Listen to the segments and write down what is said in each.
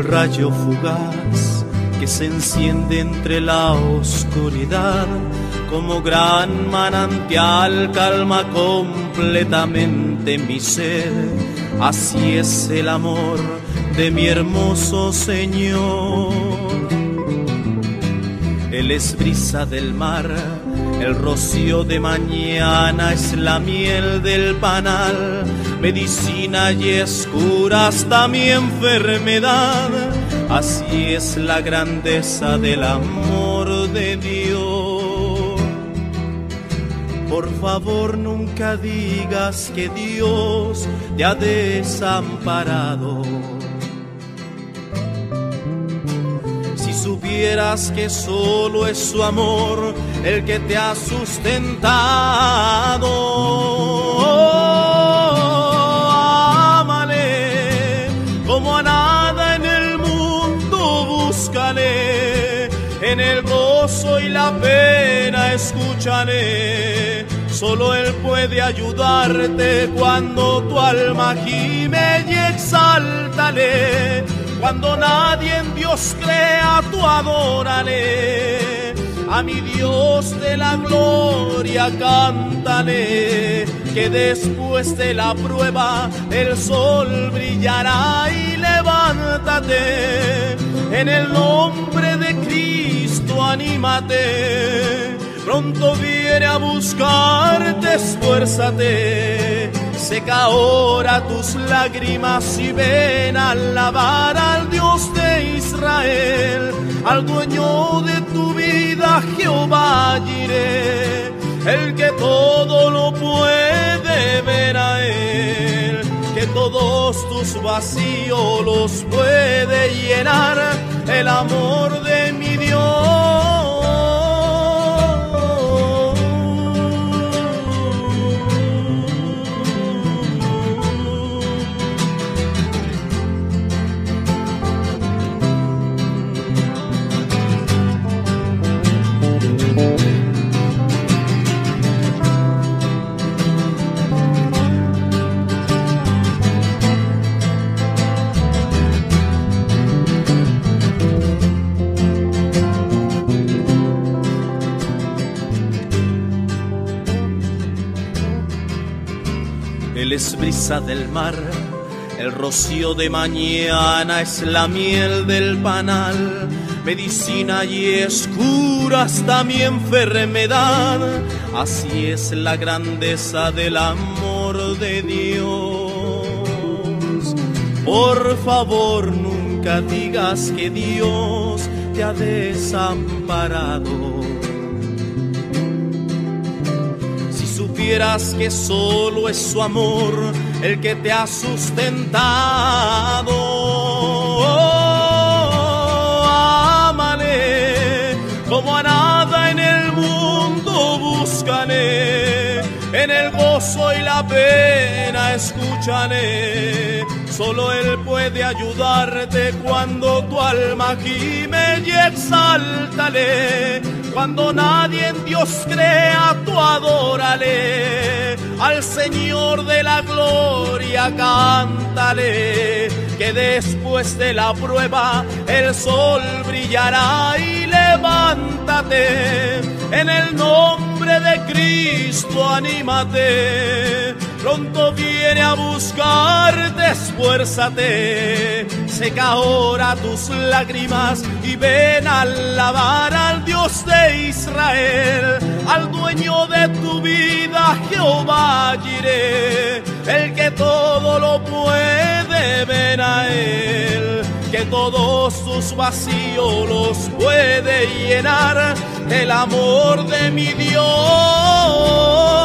el rayo fugaz que se enciende entre la oscuridad, como gran manantial calma completamente mi ser. Así es el amor de mi hermoso Señor. Él es brisa del mar, el rocío de mañana, es la miel del panal, medicina y es cura hasta mi enfermedad. Así es la grandeza del amor de Dios. Por favor, nunca digas que Dios te ha desamparado. Si supieras que solo es su amor el que te ha sustentado. Ámale como a nada en el mundo, búscale en el gozo y la pena, escúchale. Solo Él puede ayudarte cuando tu alma gime, y exáltale. Cuando nadie en Dios crea, tú adórale. A mi Dios de la gloria cántale, que después de la prueba el sol brillará. Y levántate, en el nombre de Cristo anímate. Pronto viene a buscarte, esfuérzate. Seca ahora tus lágrimas y ven a alabar al Dios de Israel, al dueño de tu vida, Jehová Jireh, el que todo lo puede, ver a Él, que todos tus vacíos los puede llenar, el amor de mi Dios. Él es brisa del mar, el rocío de mañana, es la miel del panal, medicina y es cura hasta mi enfermedad. Así es la grandeza del amor de Dios. Por favor, nunca digas que Dios te ha desamparado. Supieras que solo es su amor el que te ha sustentado. Ámale como a nada en el mundo, búscale en el gozo y la pena, escúchale. Solo Él puede ayudarte cuando tu alma gime, y exáltale. Cuando nadie en Dios crea, tú adórale. Al Señor de la gloria cántale, que después de la prueba el sol brillará. Y levántate, en el nombre de Cristo anímate. Pronto viene a buscarte, esfuérzate. Seca ahora tus lágrimas y ven a alabar al Dios de Israel, al dueño de tu vida, Jehová Jireh, el que todo lo puede, ven a Él, que todos tus vacíos los puede llenar, el amor de mi Dios.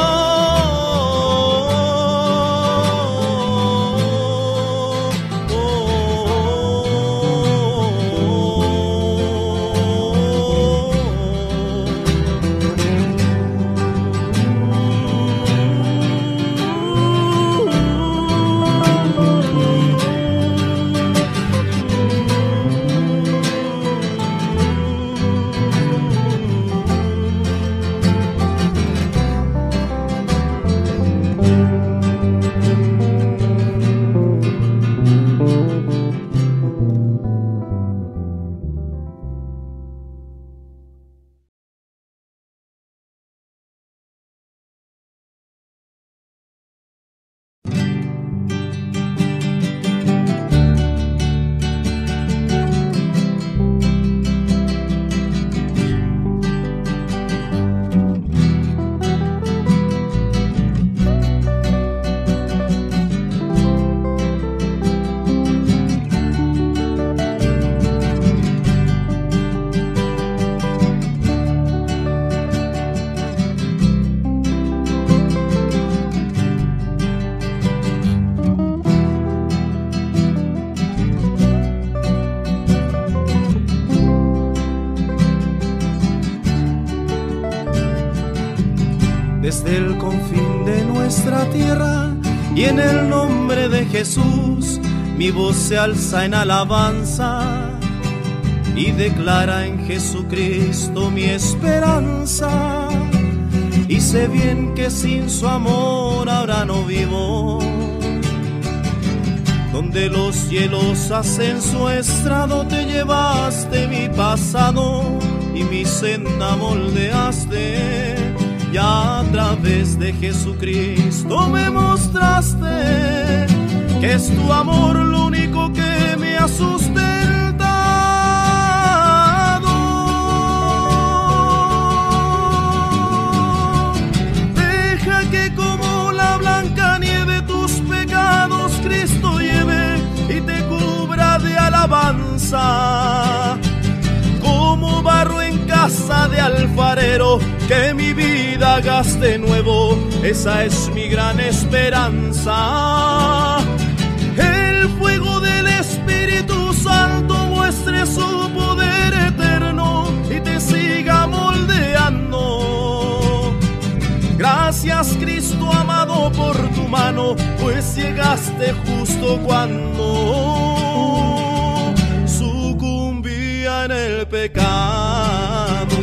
desde el confín de nuestra tierra, y en el nombre de Jesús mi voz se alza en alabanza y declara en Jesucristo mi esperanza. Y sé bien que sin su amor ahora no vivo. Donde los hielos hacen su estrado, te llevaste mi pasado y mi senda moldeaste. Y a través de Jesucristo me mostraste que es tu amor lo único que me ha sustentado. Deja que como la blanca nieve tus pecados Cristo lleve y te cubra de alabanza. Como barro en casa de alfarero, que mi vida gaste nuevo, esa es mi gran esperanza. El fuego del Espíritu Santo muestre su poder eterno y te siga moldeando. Gracias Cristo amado por tu mano, pues llegaste justo cuando sucumbía en el pecado.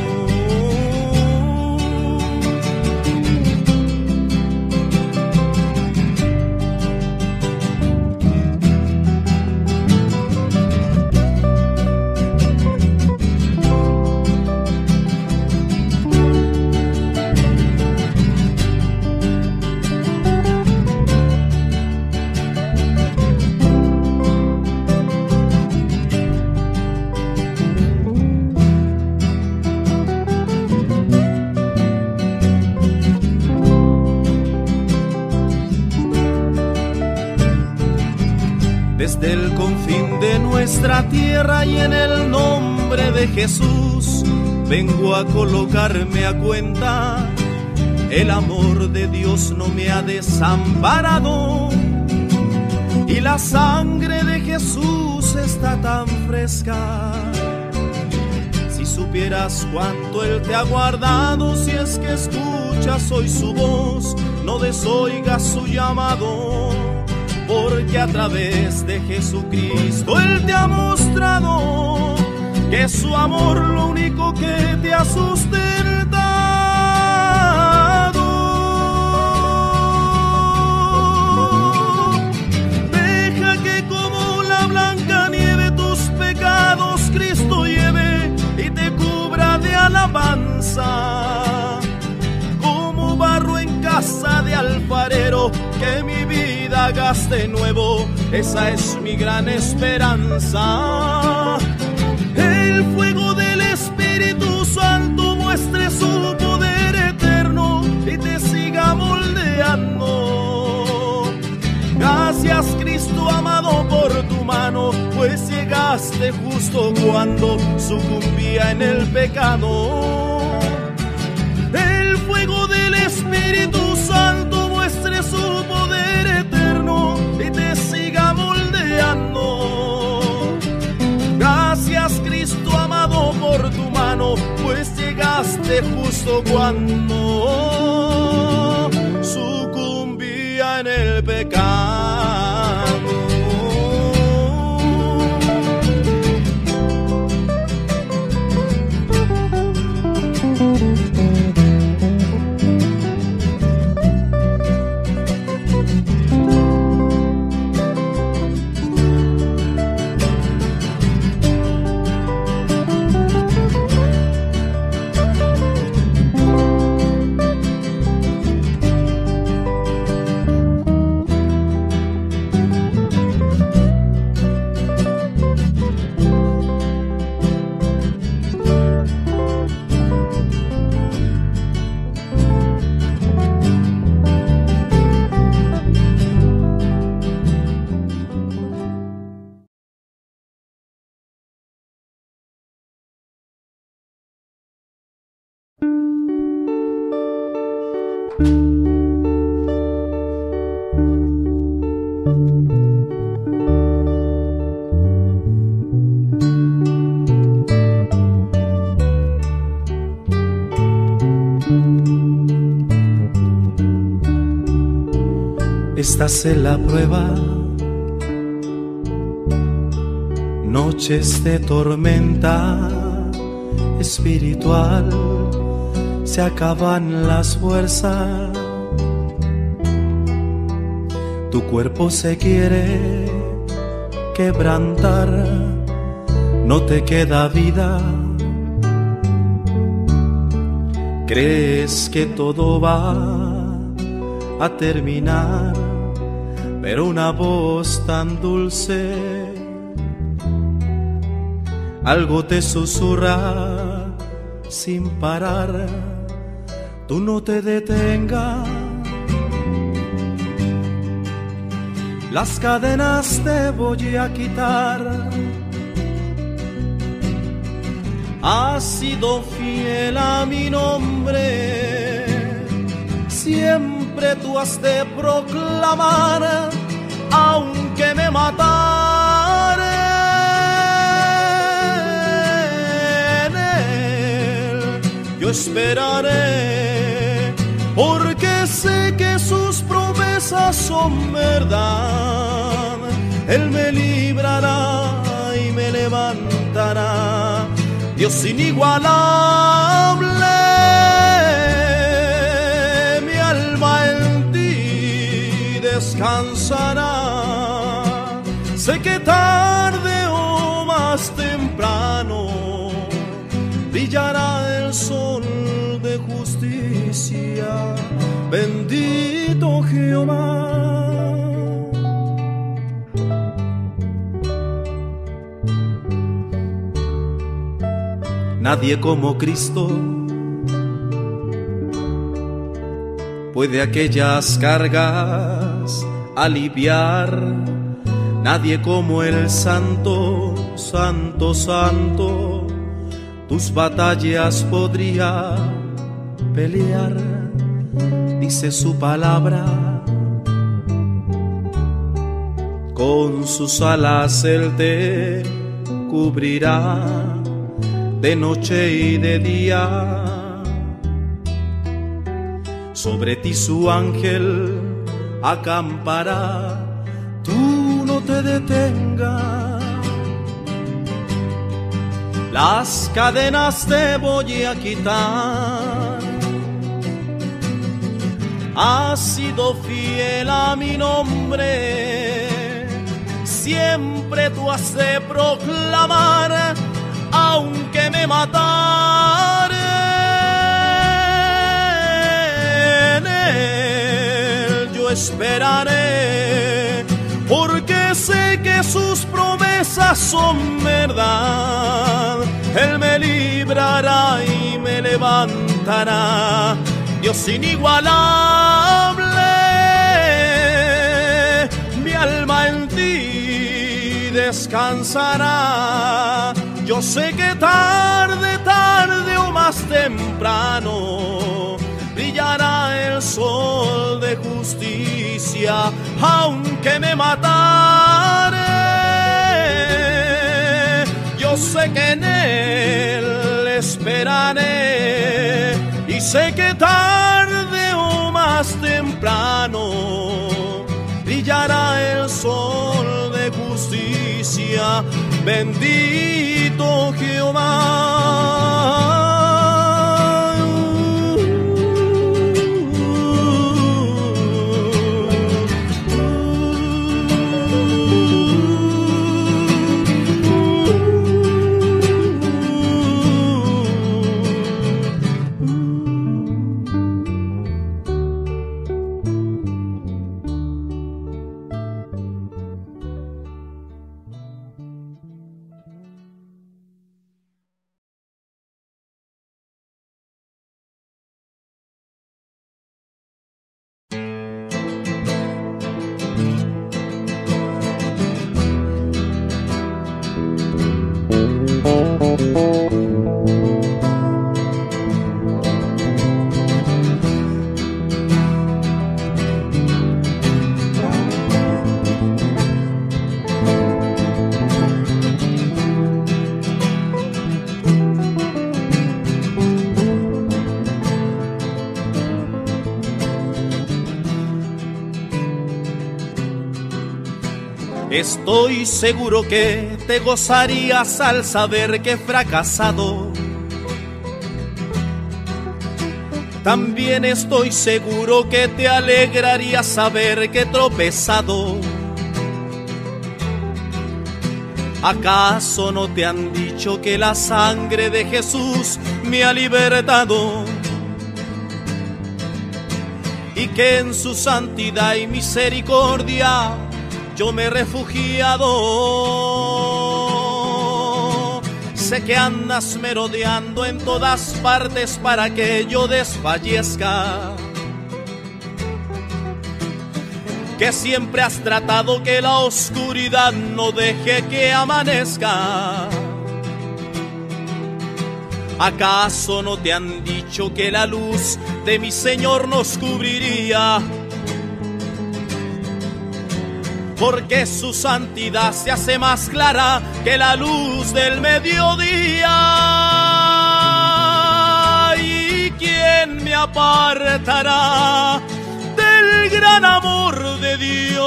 Desde el confín de nuestra tierra y en el nombre de Jesús vengo a colocarme a cuenta. El amor de Dios no me ha desamparado y la sangre de Jesús está tan fresca. Si supieras cuánto Él te ha guardado, si es que escuchas hoy su voz, no desoigas su llamado. Porque a través de Jesucristo Él te ha mostrado que es su amor lo único que te ha sustentado. Deja que como la blanca nieve tus pecados Cristo lleve y te cubra de alabanza. Como barro en casa de alfarero, que mi vida gaste nuevo, esa es mi gran esperanza. El fuego del Espíritu Santo muestre su poder eterno y te siga moldeando. Gracias Cristo amado por tu mano, pues llegaste justo cuando sucumbía en el pecado. El fuego del Espíritu Santo muestre su poder eterno y te siga moldeando. Gracias Cristo amado por tu mano, pues llegaste justo cuando sucumbía en el pecado. Estás en la prueba, noches de tormenta espiritual, se acaban las fuerzas, tu cuerpo se quiere quebrantar, no te queda vida, crees que todo va a terminar, pero una voz tan dulce algo te susurra sin parar, tú no te detengas, las cadenas te voy a quitar. Has sido fiel a mi nombre, siempre tú has de proclamar, aunque me mataren, en él yo esperaré, porque sé que sus promesas son verdad. Él me librará y me levantará, Dios inigualable, mi alma en ti descansará. Sé que tarde o más temprano brillará el sol de justicia, bendito Jehová. Nadie como Cristo puede aquellas cargas aliviar. Nadie como el Santo, Santo, Santo, tus batallas podría pelear. Dice su palabra, con sus alas Él te cubrirá de noche y de día, sobre ti su ángel acampará, tú no te detengas, las cadenas te voy a quitar. Has sido fiel a mi nombre, siempre tú has de proclamar, aunque me mataren, en él yo esperaré, porque sé que sus promesas son verdad. Él me librará y me levantará, Dios inigualable, mi alma en ti descansará. Yo sé que tarde, tarde o más temprano brillará el sol de justicia, aunque me matare. Yo sé que en él esperaré y sé que tarde o más temprano brillará el sol de justicia, bendito Jehová. Estoy seguro que te gozarías al saber que he fracasado. También estoy seguro que te alegraría saber que he tropezado. ¿Acaso no te han dicho que la sangre de Jesús me ha libertado? Y que en su santidad y misericordia yo me he refugiado. Sé que andas merodeando en todas partes para que yo desfallezca, que siempre has tratado que la oscuridad no deje que amanezca. ¿Acaso no te han dicho que la luz de mi Señor nos cubriría? Porque su santidad se hace más clara que la luz del mediodía. ¿Y quién me apartará del gran amor de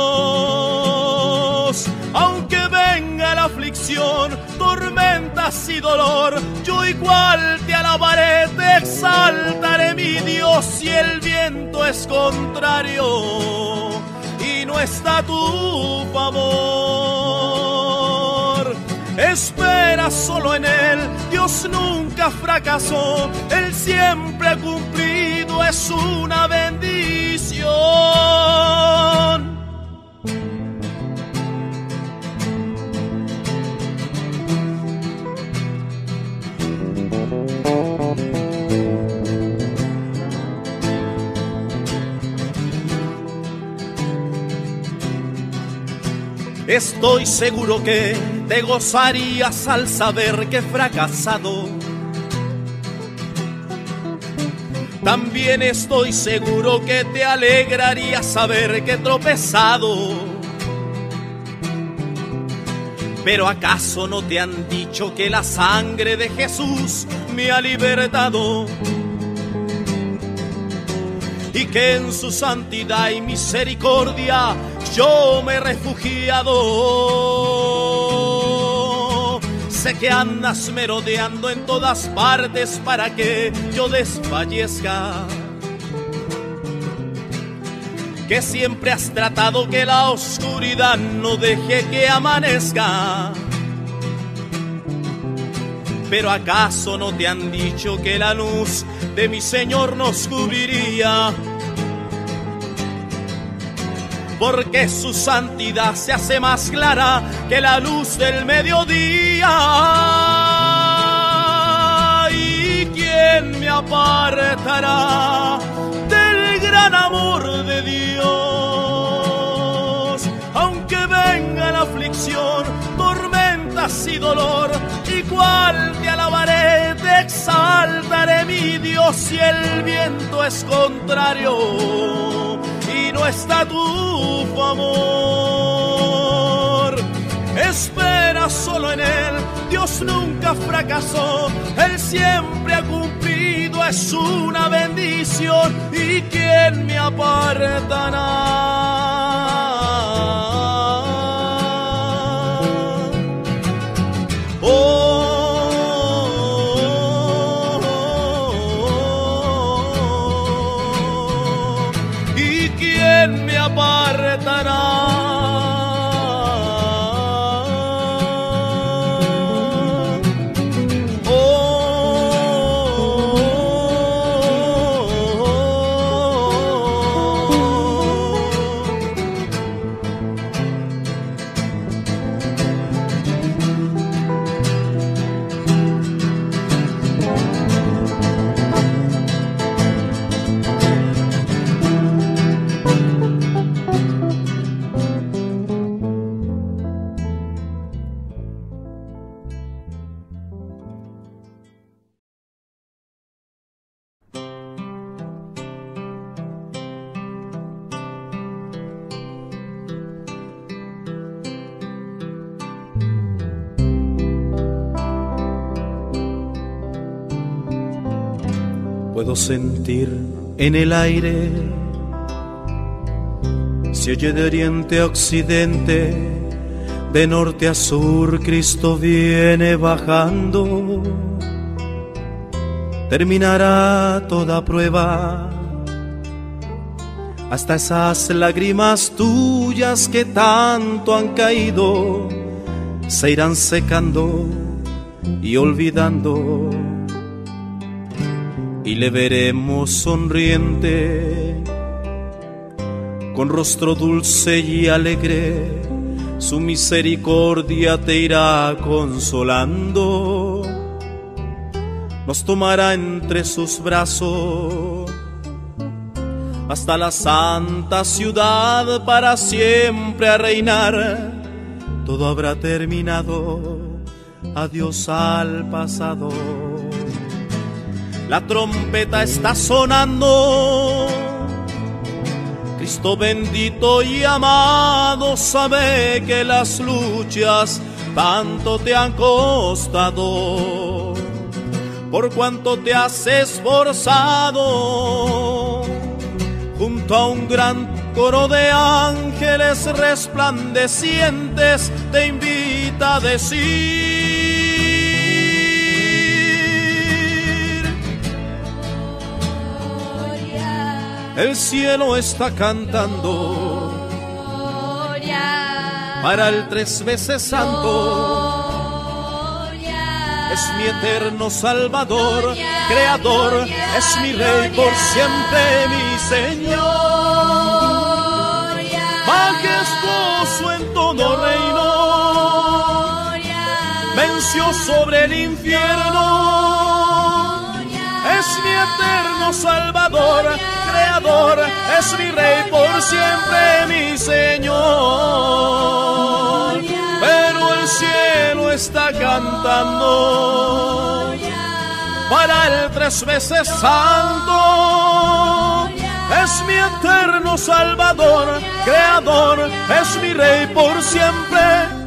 Dios? Aunque venga la aflicción, tormentas y dolor, yo igual te alabaré, te exaltaré, mi Dios, si el viento es contrario y no está a tu favor. Espera solo en Él, Dios nunca fracasó, Él siempre ha cumplido, es una bendición. Estoy seguro que te gozarías al saber que he fracasado. También estoy seguro que te alegraría saber que he tropezado. Pero ¿acaso no te han dicho que la sangre de Jesús me ha libertado? Y que en su santidad y misericordia yo me he refugiado. Sé que andas merodeando en todas partes para que yo desfallezca, que siempre has tratado que la oscuridad no deje que amanezca. Pero ¿acaso no te han dicho que la luz de mi Señor nos cubriría? Porque su santidad se hace más clara que la luz del mediodía. ¿Y quién me apartará del gran amor de Dios? Aunque venga la aflicción, tormentas y dolor, igual te alabaré, te exaltaré, mi Dios, si el viento es contrario y no está a tu favor. Espera solo en Él, Dios nunca fracasó, Él siempre ha cumplido, es una bendición. ¿Y quién me apartará? ¿Y quién me apartará? Puedo sentir en el aire, se oye de oriente a occidente De norte a sur Cristo viene bajando, terminará toda prueba, hasta esas lágrimas tuyas que tanto han caído se irán secando y olvidando, y le veremos sonriente, con rostro dulce y alegre, su misericordia te irá consolando, nos tomará entre sus brazos hasta la santa ciudad para siempre a reinar. Todo habrá terminado, adiós al pasado. La trompeta está sonando, Cristo bendito y amado sabe que las luchas tanto te han costado, por cuanto te has esforzado. Junto a un gran coro de ángeles resplandecientes te invita a decir: el cielo está cantando para el tres veces santo. Es mi eterno Salvador, Creador, es mi Rey por siempre, mi Señor. Majestuoso en todo reino, venció sobre el infierno. Es mi eterno Salvador, Creador, es mi Rey por siempre, mi Señor. Pero el cielo está cantando para el tres veces santo. Es mi eterno Salvador, Creador, es mi Rey por siempre.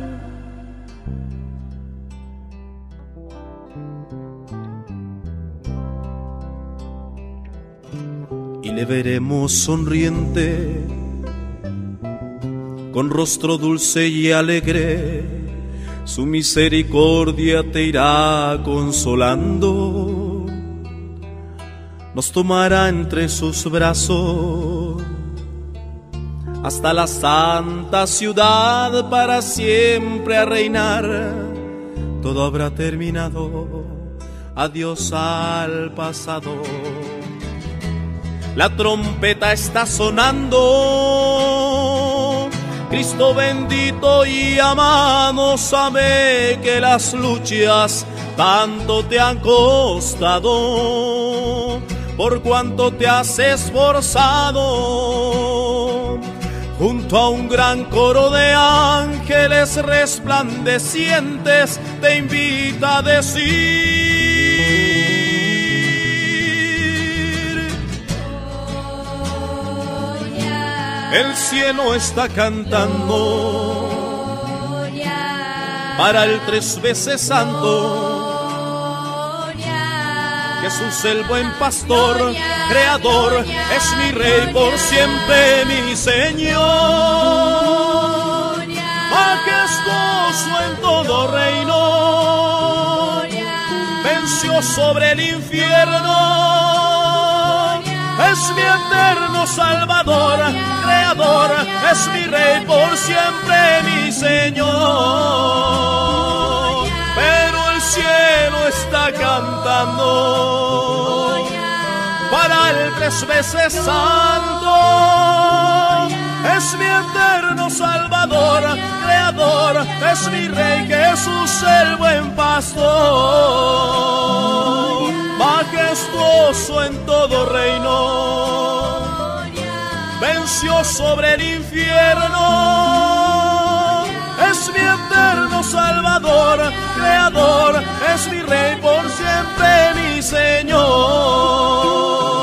Y le veremos sonriente, con rostro dulce y alegre, su misericordia te irá consolando, nos tomará entre sus brazos hasta la santa ciudad para siempre a reinar. Todo habrá terminado, adiós al pasado. La trompeta está sonando, Cristo bendito y amado sabe que las luchas tanto te han costado, por cuanto te has esforzado. Junto a un gran coro de ángeles resplandecientes te invita a decir: el cielo está cantando para el tres veces santo. Jesús el buen pastor, Creador, es mi Rey por siempre, mi Señor. Majestuoso en todo reino, venció sobre el infierno. Es mi eterno Salvador, Creador, es mi Rey por siempre, mi Señor. Pero el cielo está cantando para el tres veces santo. Es mi eterno Salvador, Creador, es mi Rey, Jesús el buen pastor. Majestuoso en todo reino, venció sobre el infierno. Es mi eterno Salvador, Creador, es mi Rey por siempre, mi Señor.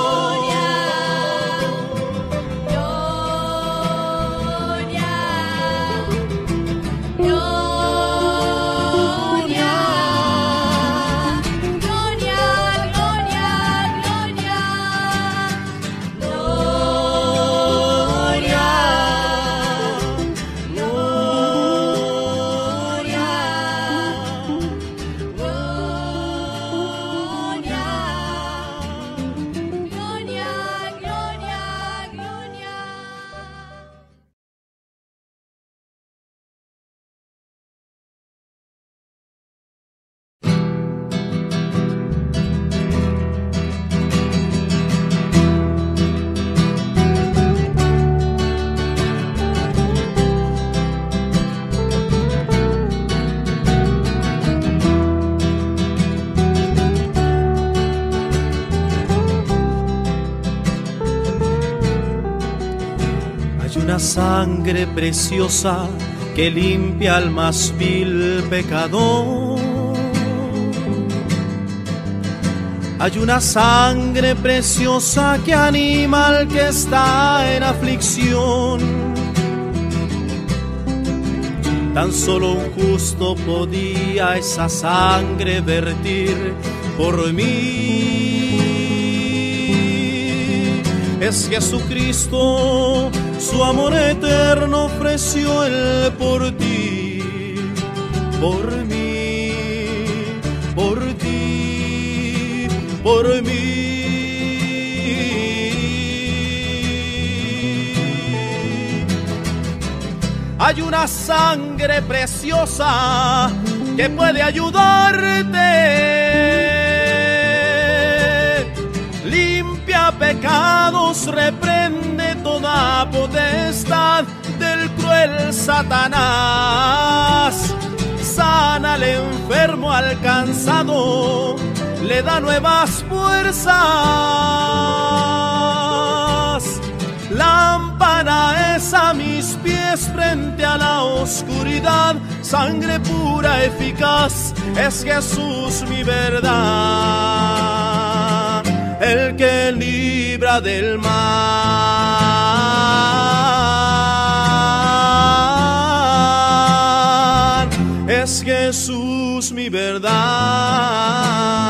Hay una sangre preciosa que limpia al más vil pecador. Hay una sangre preciosa que anima al que está en aflicción. Tan solo un justo podía esa sangre vertir por mí. Es Jesucristo, su amor eterno ofreció Él por ti, por mí, por ti, por mí. Hay una sangre preciosa que puede ayudarte. Limpia pecados, reprende toda potestad del cruel Satanás. Sana al enfermo, al cansado, le da nuevas fuerzas. Lámpara es a mis pies frente a la oscuridad. Sangre pura, eficaz, es Jesús mi verdad. El que libra del mal, es Jesús mi verdad.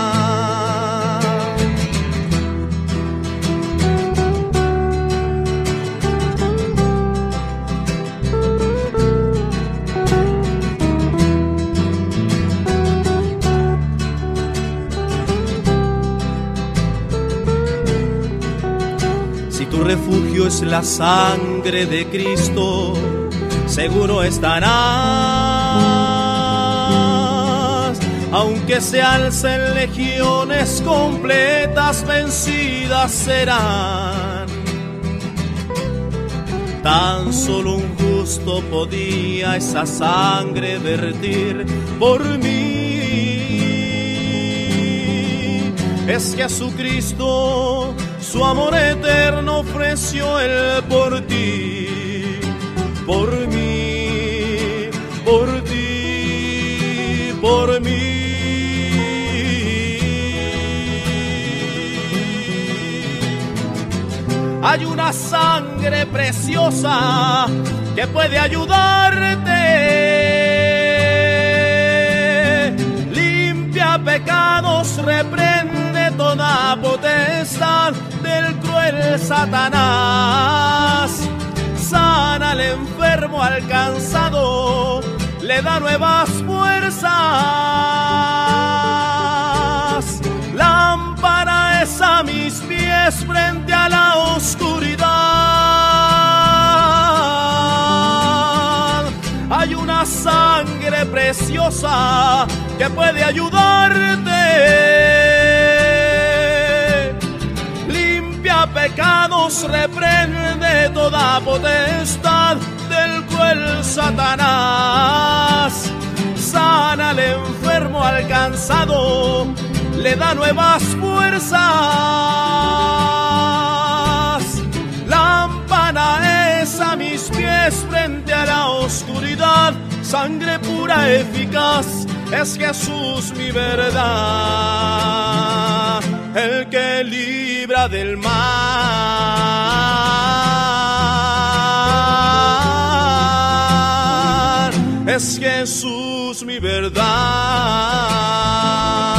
Si tu refugio es la sangre de Cristo, seguro estarás. Aunque se alcen legiones completas, vencidas serán. Tan solo un justo podía esa sangre vertir por mí. Es Jesucristo, su amor eterno ofreció Él por ti, por mí, por ti, por mí. Hay una sangre preciosa que puede ayudarte. Limpia pecados, reprende toda potestad del cruel Satanás. Sana al enfermo, al cansado, le da nuevas fuerzas. Lámpara es a mis pies frente a la oscuridad. Hay una sangre preciosa que puede ayudarte. Limpia pecados, reprende toda potestad del cruel Satanás. Sana al enfermo, al cansado, le da nuevas fuerzas. Lámpara es a mis pies frente a la oscuridad. Sangre pura, eficaz, es Jesús mi verdad. El que libra del mal, es Jesús mi verdad.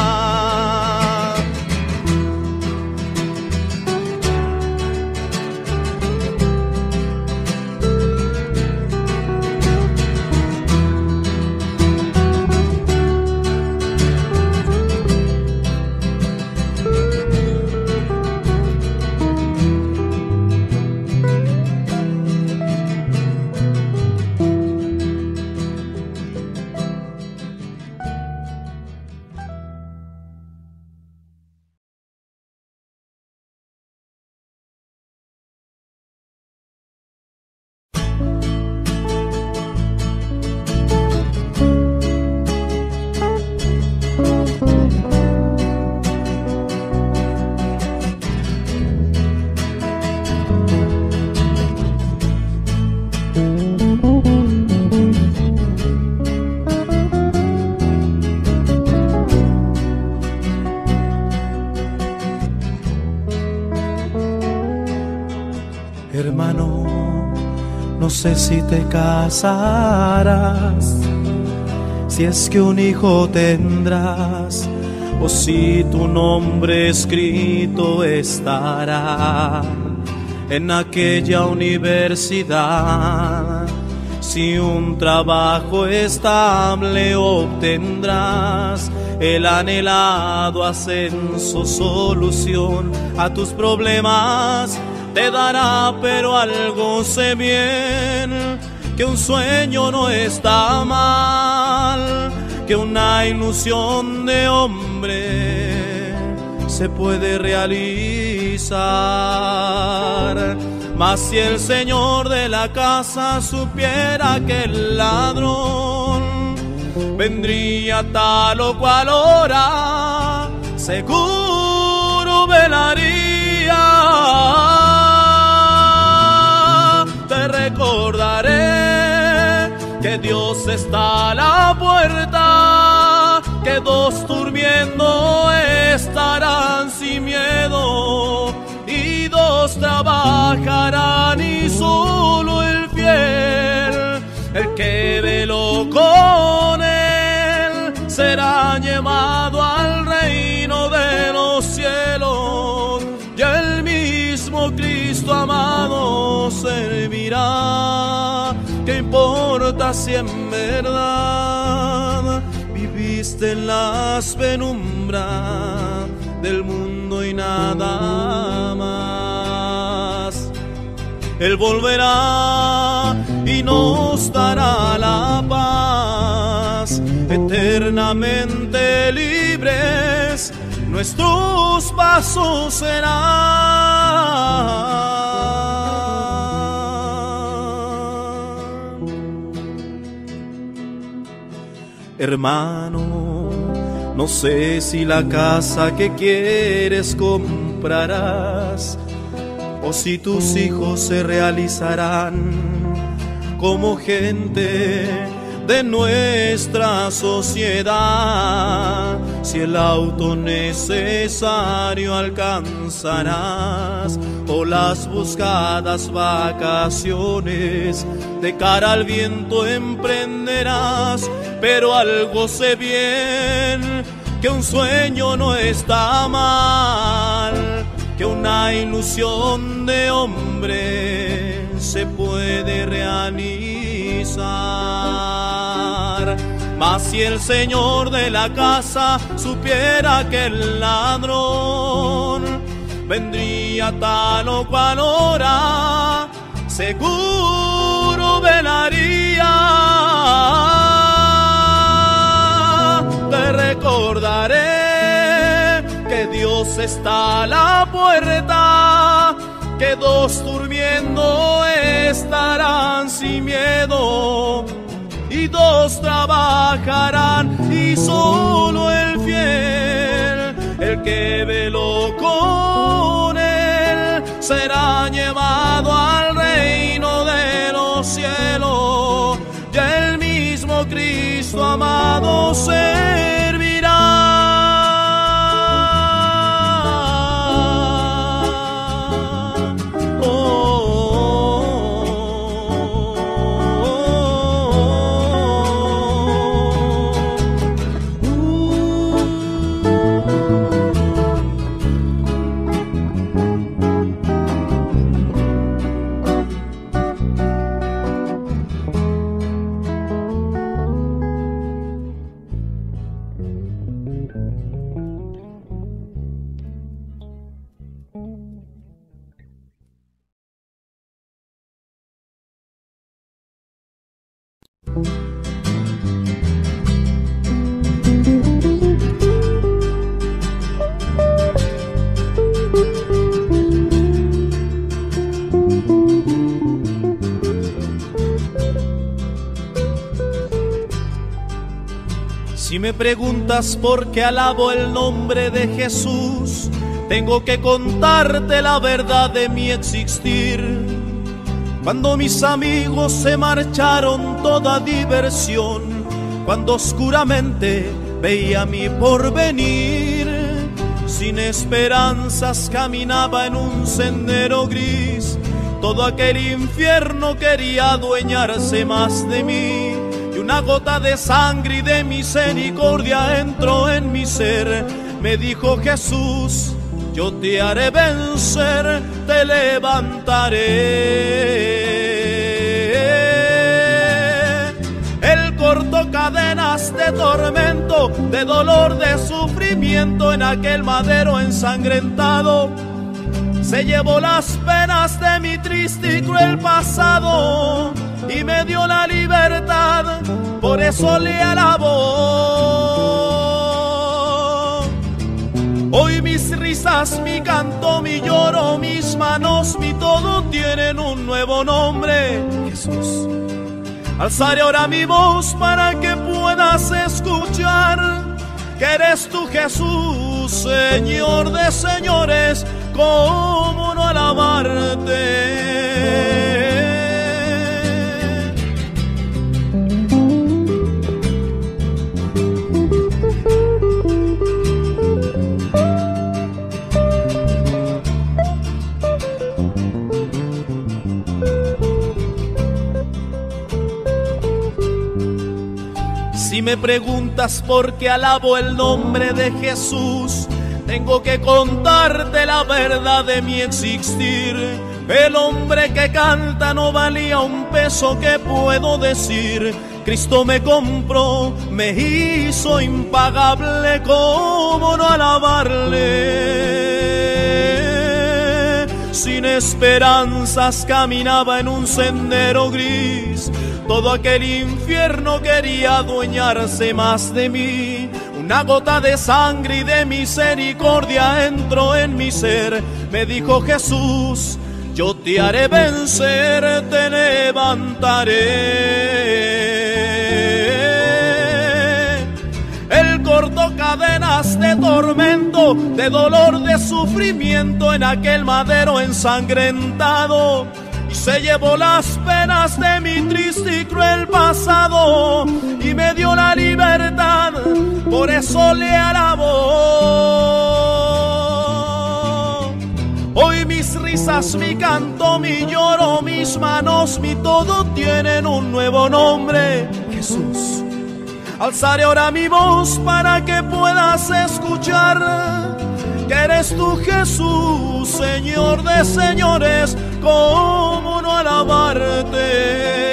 Hermano, no sé si te casarás, si es que un hijo tendrás, o si tu nombre escrito estará en aquella universidad. Si un trabajo estable obtendrás, el anhelado ascenso, solución a tus problemas te dará. Pero algo sé bien, que un sueño no está mal, que una ilusión de hombre se puede realizar. Mas si el señor de la casa supiera que el ladrón vendría tal o cual hora, seguro velaría. Te recordaré que Dios está a la puerta, que dos durmiendo estarán sin miedo, y dos trabajarán, y solo el fiel, el que veló con él, será llevado al reino de los cielos, y el mismo Cristo amado servirá. ¿Qué importa si en verdad viviste en las penumbras del mundo y nada más? Él volverá y nos dará la paz, eternamente libres nuestros pasos serán. Hermano, no sé si la casa que quieres comprarás, o si tus hijos se realizarán como gente de nuestra sociedad. Si el auto necesario alcanzarás, o las buscadas vacaciones de cara al viento emprenderás. Pero algo sé bien, que un sueño no está mal, que una ilusión de hombre se puede realizar. Mas si el señor de la casa supiera que el ladrón vendría tal o cual hora, seguro velaría. Te recordaré que Dios está a la puerta, que dos durmiendo estarán sin miedo, y dos trabajarán, y solo el fiel, el que veló con él, será llevado al reino de los cielos, y el mismo Cristo amado servirá. Si me preguntas por qué alabo el nombre de Jesús, tengo que contarte la verdad de mi existir. Cuando mis amigos se marcharon toda diversión, cuando oscuramente veía mi porvenir, sin esperanzas caminaba en un sendero gris, Todo aquel infierno quería adueñarse más de mí, y una gota de sangre y de misericordia entró en mi ser. Me dijo Jesús: yo te haré vencer, te levantaré. Él cortó cadenas de tormento, de dolor, de sufrimiento en aquel madero ensangrentado. Se llevó las penas de mi triste y cruel pasado y me dio la libertad, por eso le alabo. Hoy mis risas, mi canto, mi lloro, mis manos, mi todo tienen un nuevo nombre: Jesús. Alzaré ahora mi voz para que puedas escuchar que eres tú, Jesús, Señor de señores. ¿Cómo no alabarte? Si me preguntas por qué alabo el nombre de Jesús, tengo que contarte la verdad de mi existir. El hombre que canta no valía un peso, que puedo decir. Cristo me compró, me hizo impagable. ¿Cómo no alabarle? Sin esperanzas caminaba en un sendero gris. Todo aquel infierno quería adueñarse más de mí. Una gota de sangre y de misericordia entró en mi ser. Me dijo Jesús: yo te haré vencer, te levantaré. Él cortó cadenas de tormento, de dolor, de sufrimiento en aquel madero ensangrentado. Y se llevó las penas de mi triste y cruel pasado y me dio la libertad, por eso le alabo. Hoy mis risas, mi canto, mi lloro, mis manos, mi todo tienen un nuevo nombre: Jesús. Alzaré ahora mi voz para que puedas escuchar que eres tú, Jesús, Señor de señores. ¿Cómo no alabarte?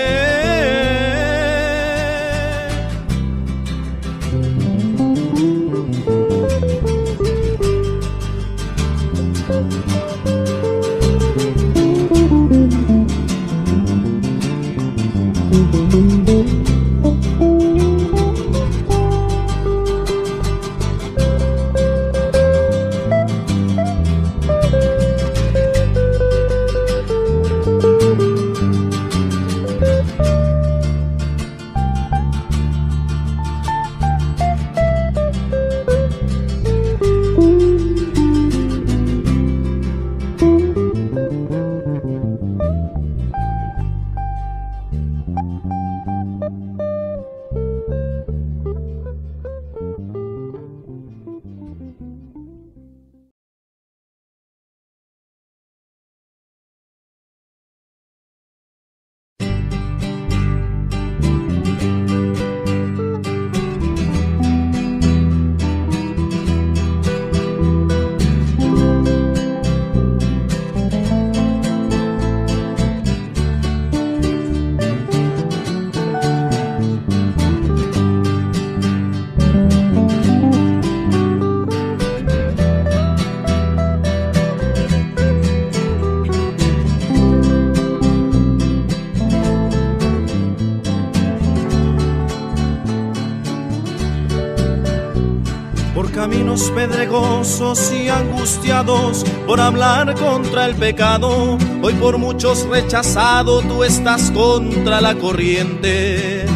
Caminos pedregosos y angustiados por hablar contra el pecado. Hoy por muchos rechazado, tú estás contra la corriente.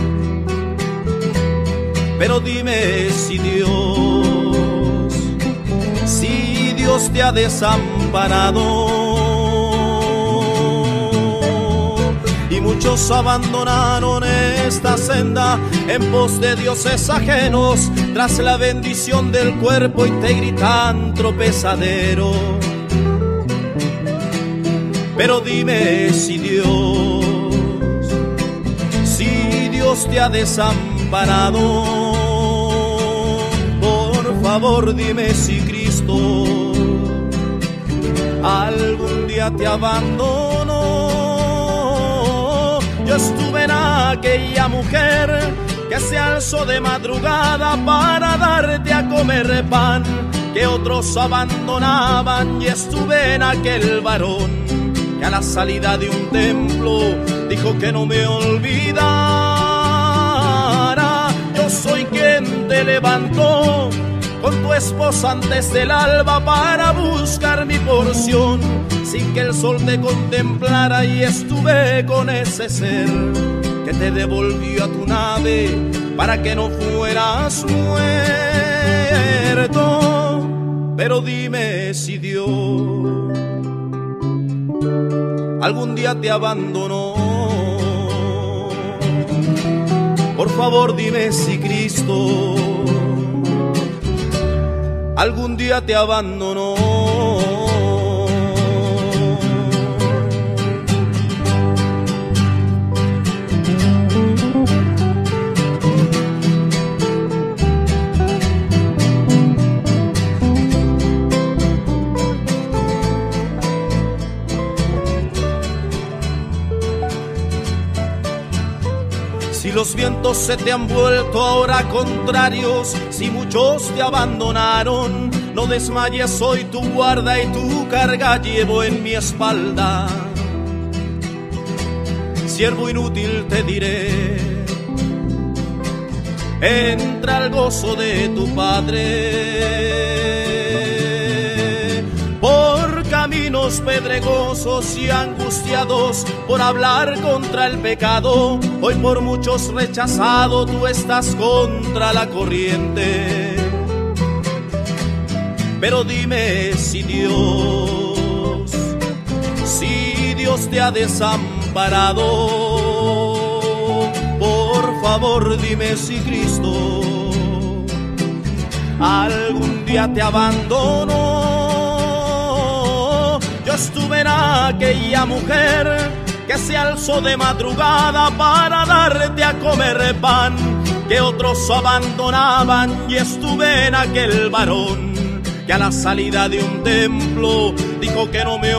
Pero dime si Dios te ha desamparado. Y muchos abandonaron esta senda en pos de dioses ajenos, tras la bendición del cuerpo y te gritan tropezadero. Pero dime si Dios te ha desamparado. Por favor dime si Cristo algún día te abandonó. Yo estuve en aquella mujer que se alzó de madrugada para darte a comer pan que otros abandonaban, y estuve en aquel varón que a la salida de un templo dijo que no me olvidara. Yo soy quien te levantó con tu esposa antes del alba para buscar mi porción, sin que el sol te contemplara, y estuve con ese ser que te devolvió a tu nave para que no fueras muerto. Pero dime si Dios algún día te abandonó. Por favor dime si Cristo algún día te abandonó. Si los vientos se te han vuelto ahora contrarios, si muchos te abandonaron, no desmayes, soy tu guarda y tu carga llevo en mi espalda. Siervo inútil te diré, entra al gozo de tu Padre. Por caminos pedregosos y angustiados por hablar contra el pecado, hoy por muchos rechazado, tú estás contra la corriente. Pero dime si Dios te ha desamparado. Por favor dime si Cristo algún día te abandonó. Yo estuve en aquella mujer que se alzó de madrugada para darte a comer pan que otros abandonaban, y estuve en aquel varón que a la salida de un templo dijo que no me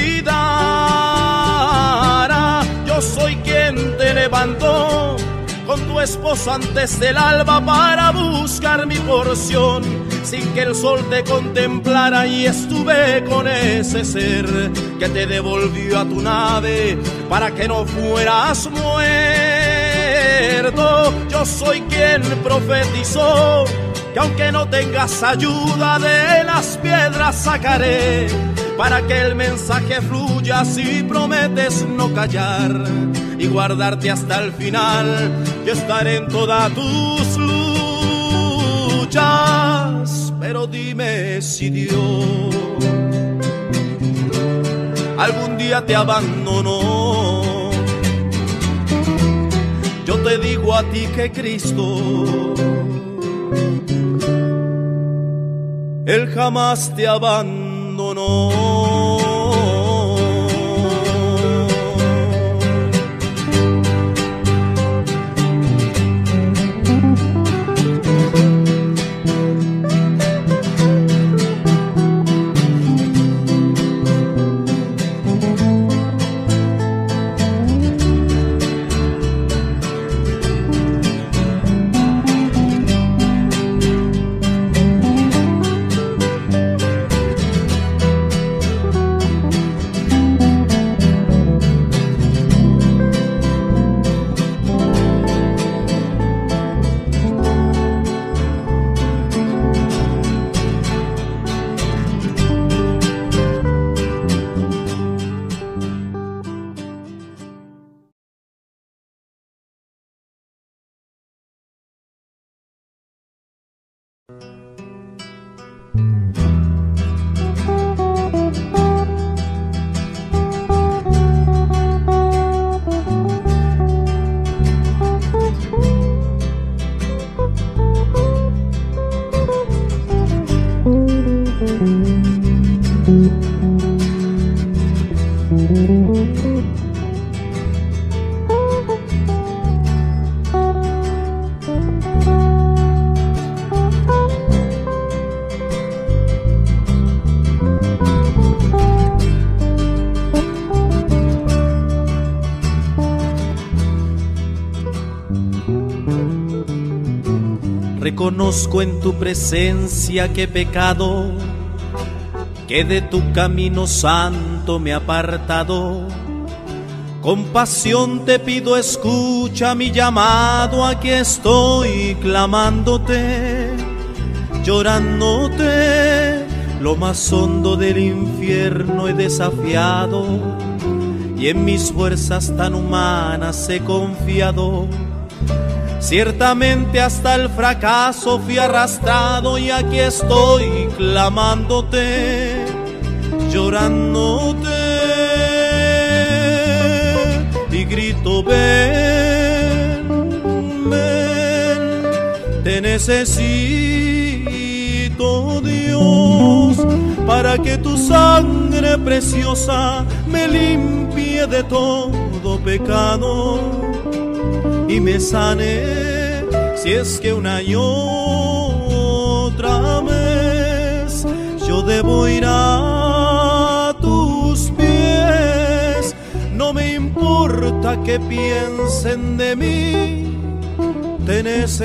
olvidara. Yo soy quien te levantó con tu esposo antes del alba para buscar mi porción, sin que el sol te contemplara, y estuve con ese ser que te devolvió a tu nave para que no fueras muerto. Yo soy quien profetizó que aunque no tengas ayuda, de las piedras sacaré, para que el mensaje fluya. Si prometes no callar y guardarte hasta el final, yo estaré en todas tus luchas. Pero dime si Dios algún día te abandonó. Yo te digo a ti que Cristo Él jamás te abandonó. Reconozco en tu presencia que he pecado, que de tu camino santo me he apartado. Con pasión te pido, escucha mi llamado, aquí estoy clamándote, llorándote. Lo más hondo del infierno he desafiado y en mis fuerzas tan humanas he confiado. Ciertamente hasta el fracaso fui arrastrado y aquí estoy clamándote, llorándote. Y grito, ven, ven, te necesito, Dios, para que tu sangre preciosa me limpie de todo pecado y me sane, si es que una y otra vez yo debo ir a tus pies. No me importa que piensen de mí, te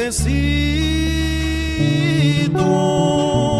necesito.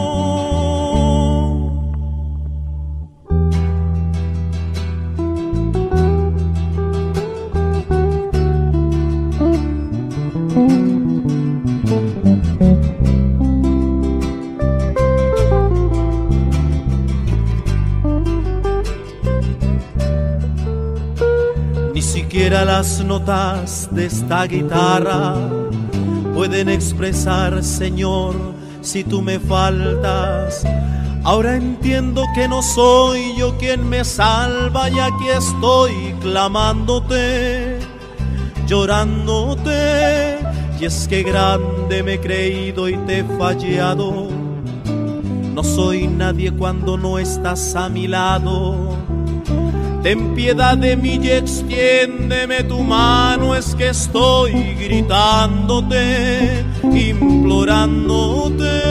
Las notas de esta guitarra pueden expresar, Señor, si tú me faltas. Ahora entiendo que no soy yo quien me salva y aquí estoy clamándote, llorándote. Y es que grande me he creído y te he fallado. No soy nadie cuando no estás a mi lado. Ten piedad de mí y extiéndeme tu mano, es que estoy gritándote, implorándote.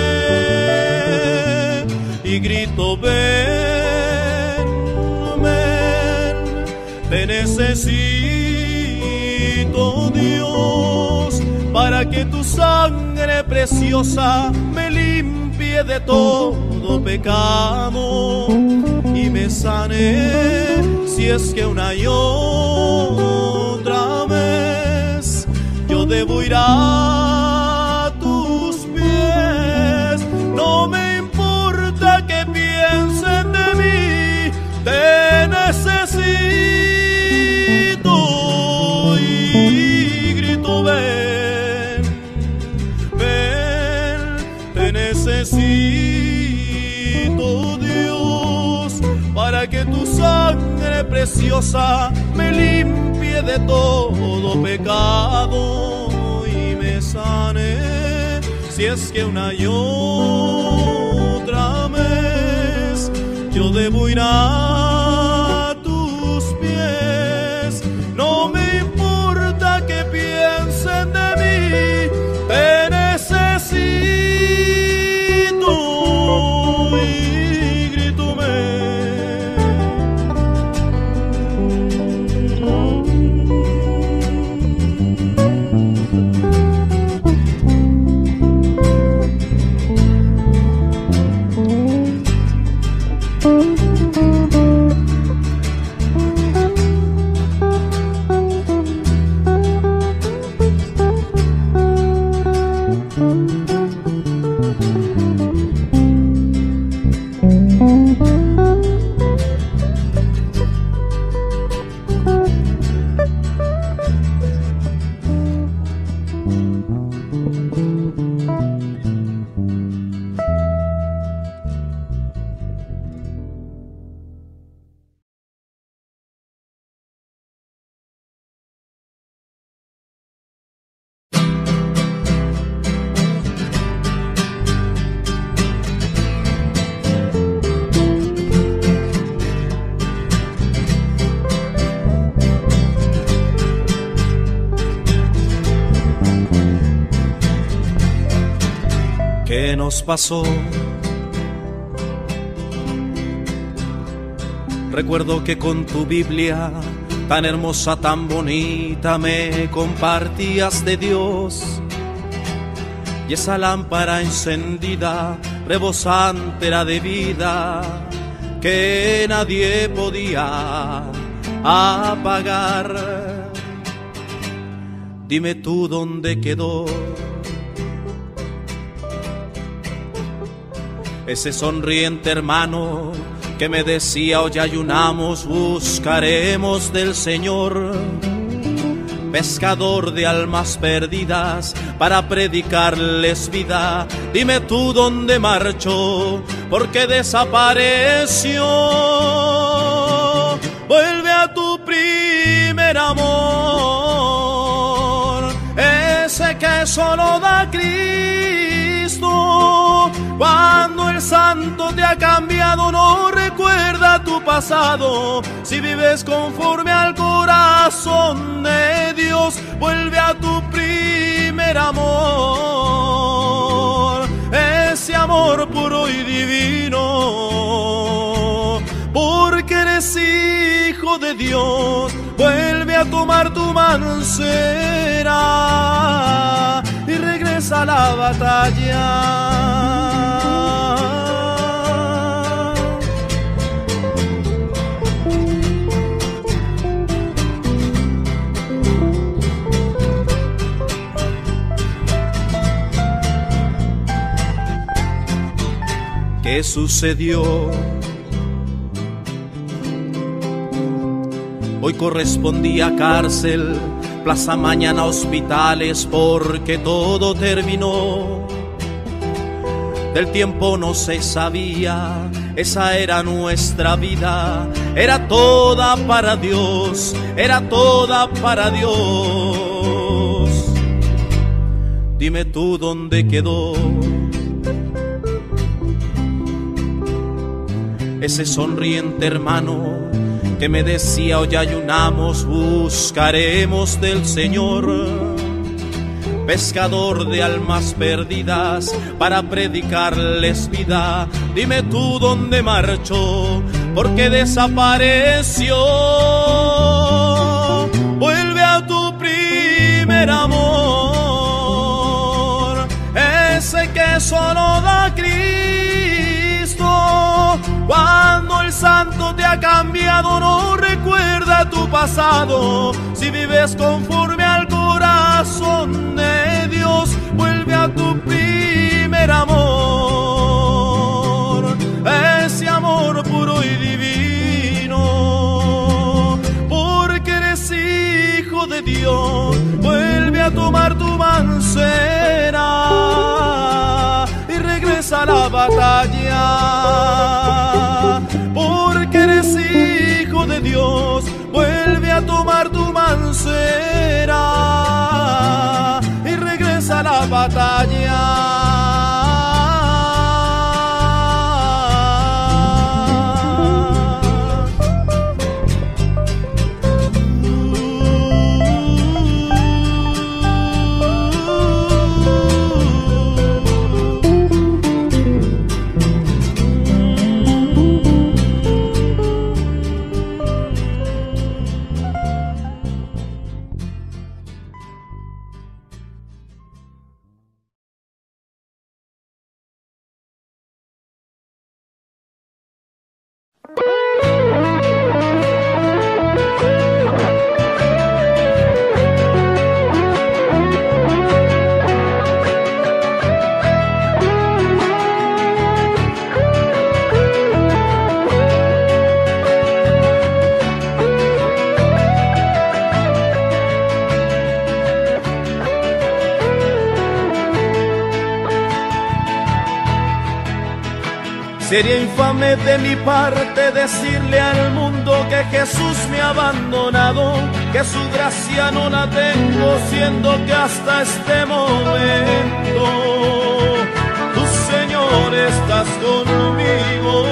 Y grito, ven, ven, te necesito, Dios, para que tu sangre preciosa me limpie de todo pecado y me sane, si es que una y otra vez yo debo ir a tus pies. No me importa que piensen de mí, te necesito. Y grito, ven, ven, te necesito, Dios, para que tu sangre preciosa me limpie de todo pecado y me sane, si es que una y otra vez yo debo ir a tus pies. No me importa que piensen de mí, te necesito. Y grito, ¿qué nos pasó? Recuerdo que con tu Biblia tan hermosa, tan bonita, me compartías de Dios. y esa lámpara encendida, rebosante era de vida, que nadie podía apagar. Dime tú dónde quedó ese sonriente hermano que me decía: hoy ayunamos, buscaremos del Señor, pescador de almas perdidas, para predicarles vida. Dime tú dónde marchó, porque desapareció. Vuelve a tu primer amor, ese que solo da Cristo. Cuando el santo te ha cambiado, no recuerda tu pasado. Si vives conforme al corazón de Dios, vuelve a tu primer amor, ese amor puro y divino. Porque eres hijo de Dios, vuelve a tomar tu mancera y regresa a la batalla. ¿Qué sucedió? Hoy correspondía cárcel, plaza mañana hospitales, porque todo terminó. Del tiempo no se sabía, esa era nuestra vida, era toda para Dios, era toda para Dios. Dime tú dónde quedó ese sonriente hermano que me decía: hoy ayunamos, buscaremos del Señor, pescador de almas perdidas, para predicarles vida. Dime tú dónde marchó, porque desapareció. Vuelve a tu primer amor, ese que solo da Cristo. Cuando el santo te ha cambiado, no recuerda tu pasado. Si vives conforme al corazón de Dios, vuelve a tu primer amor, ese amor puro y divino. Porque eres hijo de Dios, vuelve a tomar tu mancera y regresa a la batalla. Porque eres hijo de Dios, vuelve a tomar tu mancera y regresa a la batalla. Sería infame de mi parte decirle al mundo que Jesús me ha abandonado, que su gracia no la tengo, siendo que hasta este momento tú, Señor, estás conmigo.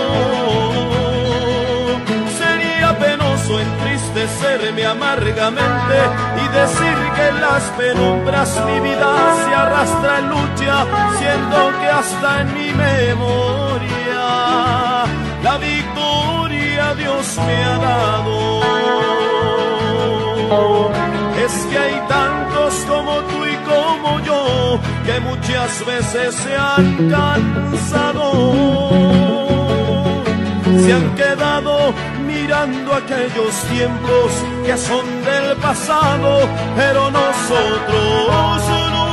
Sería penoso entristecerme amargamente y decir que en las penumbras mi vida se arrastra en lucha, siendo que hasta en mi memoria la victoria Dios me ha dado. Es que hay tantos como tú y como yo pasado que muchas veces se han cansado, se han quedado mirando aquellos tiempos que son del pasado, pero nosotros no.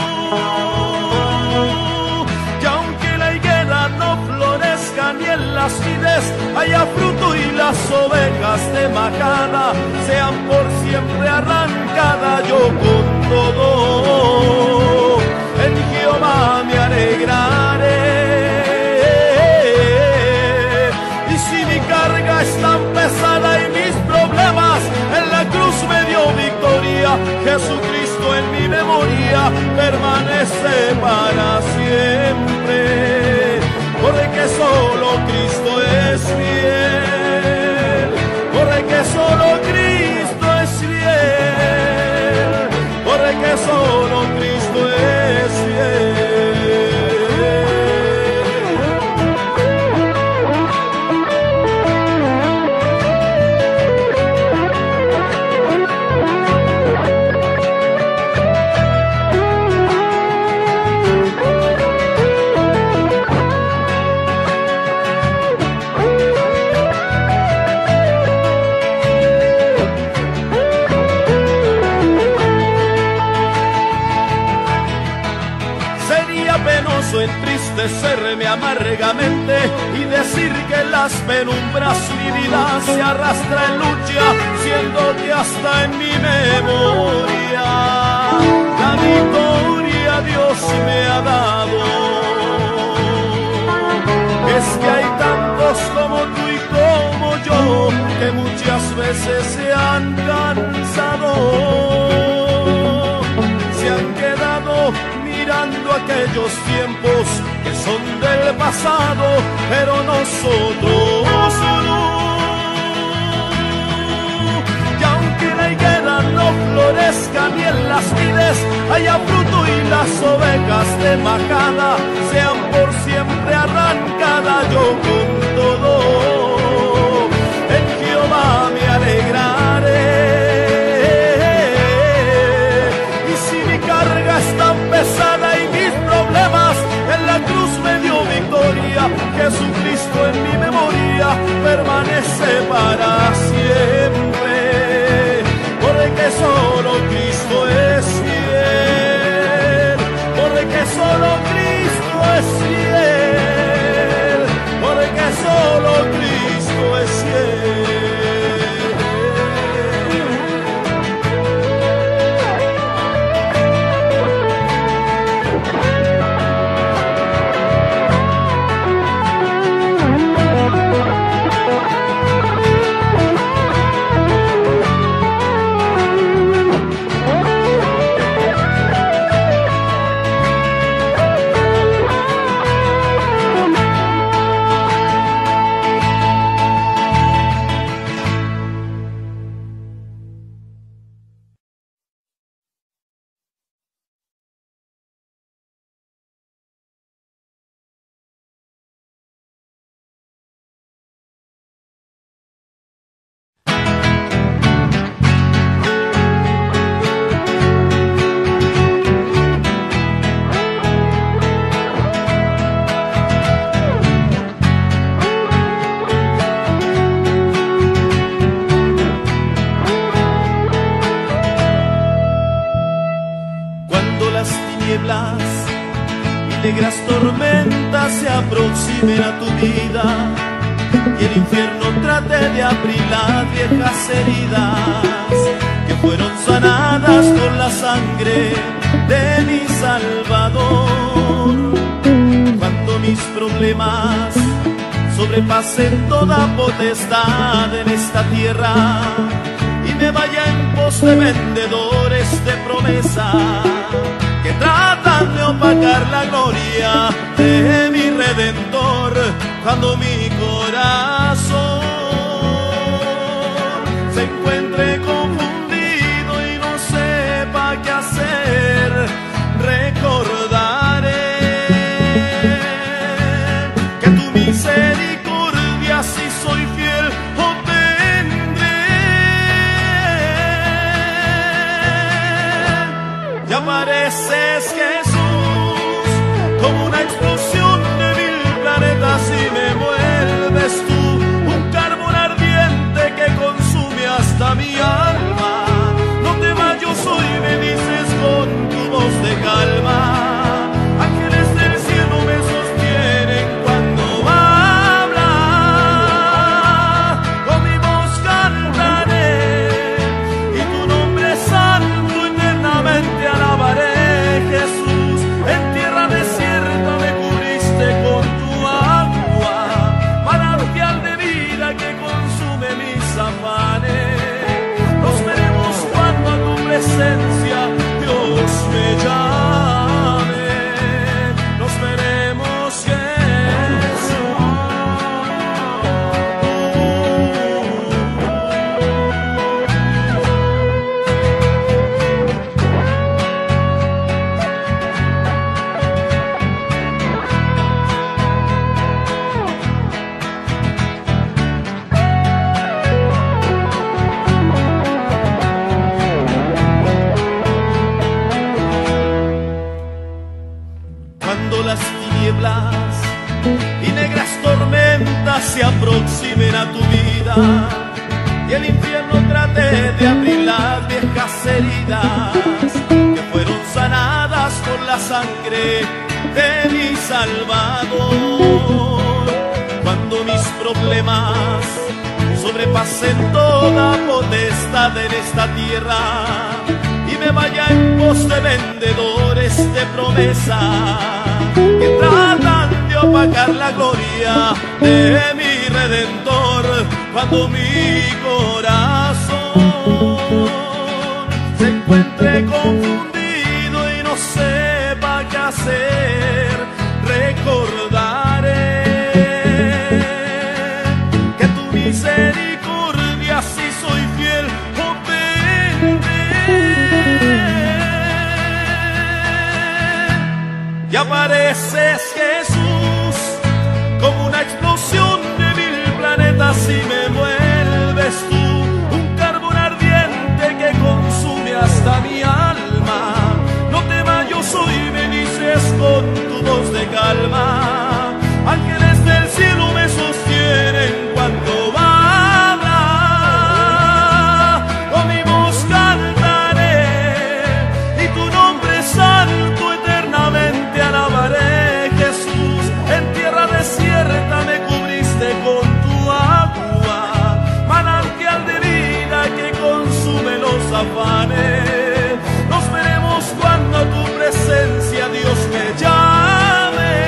Que aunque la higuera no florezca ni en las vides haya fruto y las ovejas de majada sean por siempre arrancadas, yo con todo en Jehová me alegraré. Y si mi carga es tan pesada y mis problemas, en la cruz me dio victoria. Jesucristo en mi memoria permanece para siempre, porque solo Cristo es fiel, porque solo Cristo es fiel, porque solo Cristo es fiel. Entristecerme amargamente y decir que las penumbras mi vida se arrastra en lucha, siendo que hasta en mi memoria la victoria Dios me ha dado. Es que hay tantos como tú y como yo que muchas veces se han cansado, se han quedado mirando aquellos tiempos que son del pasado, pero nosotros no. Y aunque la higuera no florezca ni en las vides haya fruto y las ovejas de majada sean por siempre arrancadas, yo con todo en Jehová me alegraré. Es tan pesada y mis problemas, en la cruz me dio victoria. Jesucristo en mi memoria permanece para siempre, porque solo Cristo es fiel, porque solo Cristo es fiel, porque solo Cristo es fiel. Negras tormentas se aproximen a tu vida y el infierno trate de abrir las viejas heridas que fueron sanadas con la sangre de mi Salvador. Cuando mis problemas sobrepasen toda potestad en esta tierra y me vaya en pos de vendedores de promesa que tratan de opacar la gloria de mi Redentor, cuando mi corazón se encuentre confundido y no sepa qué hacer, recordaré que tu misericordia, si soy fiel, obtendré. Y apareces, Jesús, afanes. Nos veremos cuando a tu presencia Dios me llame. Nos veremos, Jesús. Las tinieblas y negras tormentas se aproximen a tu vida y el infierno trate de abrir las viejas heridas que fueron sanadas por la sangre de mi Salvador. Cuando mis problemas sobrepasen toda potestad en esta tierra y me vaya en pos de vendedores de promesa que tratan de opacar la gloria de mi Redentor, cuando mi corazón se encuentre confundido y no sepa qué hacer, recordaré que tu misericordia, si soy fiel, y apareces, Jesús, como una explosión de mil planetas y me vuelves tú un carbón ardiente que consume hasta mi alma. No temas, yo soy, me dices con tu voz de calma. Ángeles del cielo me sostienen cuando habla. Con mi voz cantaré y tu nombre santo eternamente alabaré, Jesús. En tierra desierta me cubriste con tu agua, manantial de vida que consume los afanes. Nos veremos cuando a tu presencia Dios me llame.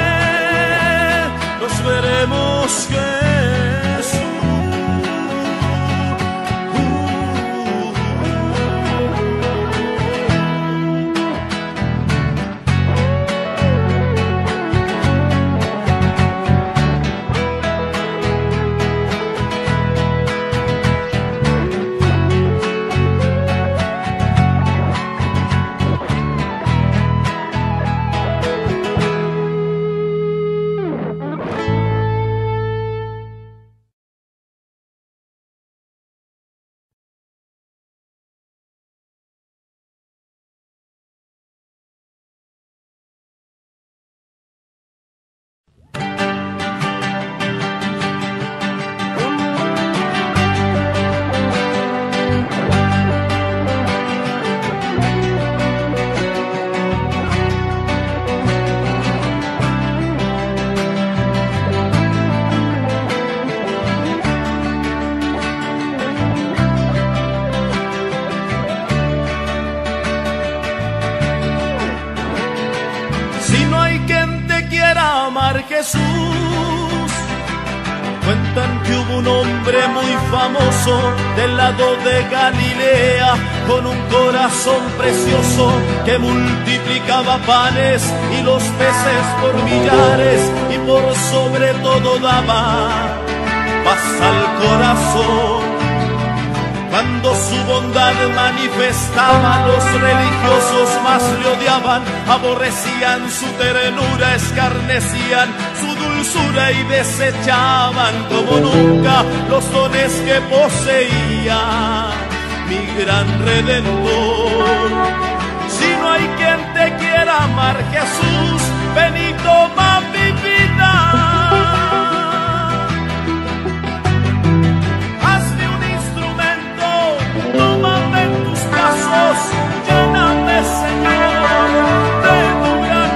Nos veremos, Jesús. Jesús, cuentan que hubo un hombre muy famoso del lado de Galilea, con un corazón precioso que multiplicaba panes y los peces por millares, y por sobre todo daba paz al corazón. Cuando su bondad manifestaba, los religiosos más le odiaban, aborrecían su ternura, escarnecían su dulzura y desechaban como nunca los dones que poseía mi gran Redentor. Si no hay quien te quiera amar, Jesús, ven y toma mi vida. Tómame en tus brazos, lléname, Señor, de tu gran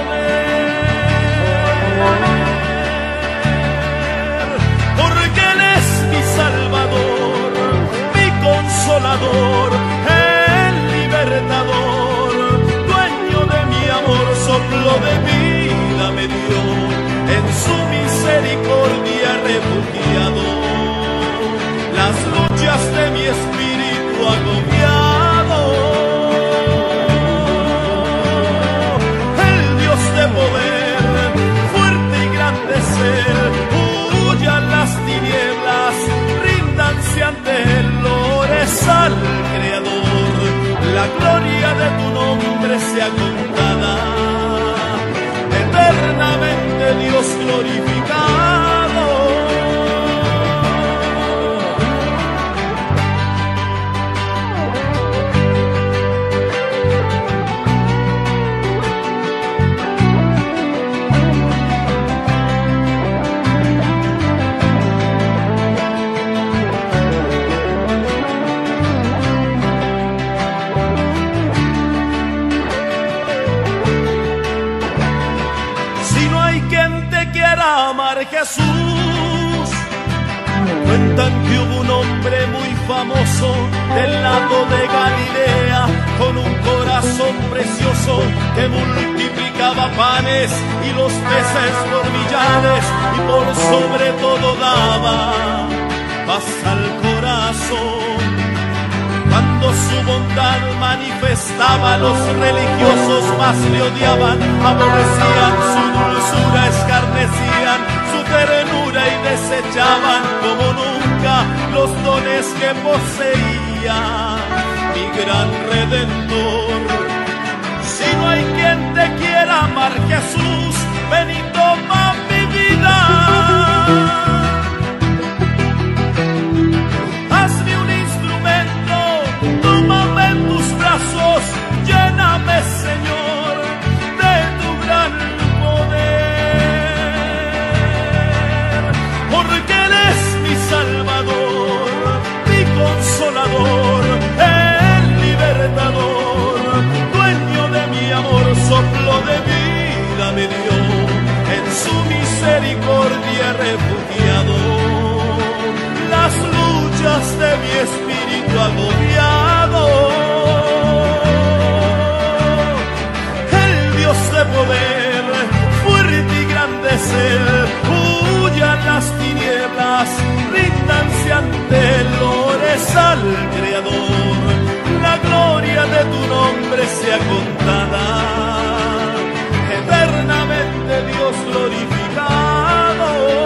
poder. Porque Él es mi Salvador, mi Consolador, el Libertador, dueño de mi amor, soplo de vida me dio. mi espíritu agobiado. El Dios de poder, fuerte y grande es Él, huyan las tinieblas, ríndanse ante Él, ores al Creador, la gloria de tu nombre sea contada, eternamente Dios glorificado. Jesús, cuentan que hubo un hombre muy famoso del lado de Galilea, con un corazón precioso que multiplicaba panes y los peces por millares, y por sobre todo daba paz al corazón. Cuando su bondad manifestaba, los religiosos más le odiaban, aborrecían su dulzura, escarnecían su ternura y desechaban como nunca los dones que poseía mi gran Redentor. Si no hay quien te quiera amar, Jesús, ven y toma mi vida. Hazme un instrumento, tómame en tus brazos, lléname, Señor, de tu gran poder, porque Él es mi Salvador, mi Consolador, el Libertador, dueño de mi amor, soplo de vida me dio, en su misericordia refugiado. Las luchas de mi espíritu agobiado, el Dios de poder, fuerte y grande es Él, huyan las tinieblas, ríndanse ante Él, ores al Creador, la gloria de tu nombre sea contada, eternamente Dios glorificado.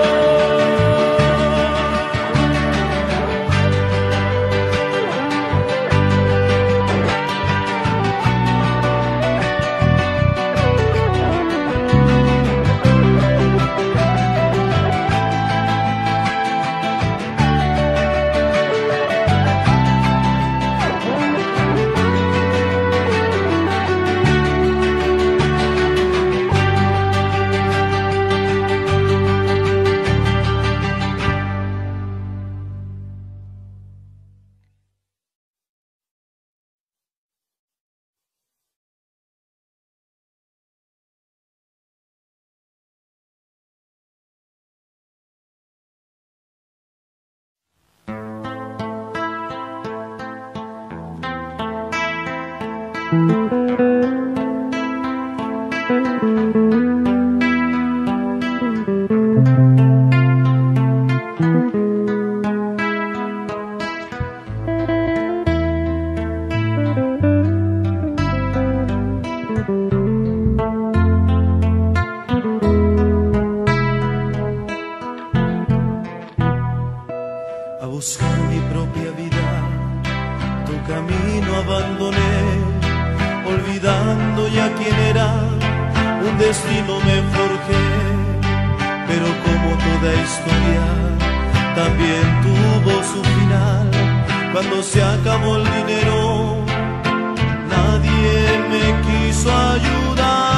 A buscar mi propia vida, tu camino abandoné, olvidando ya quién era, un destino me forjé, pero como toda historia, también tuvo su final. Cuando se acabó el dinero, nadie me quiso ayudar.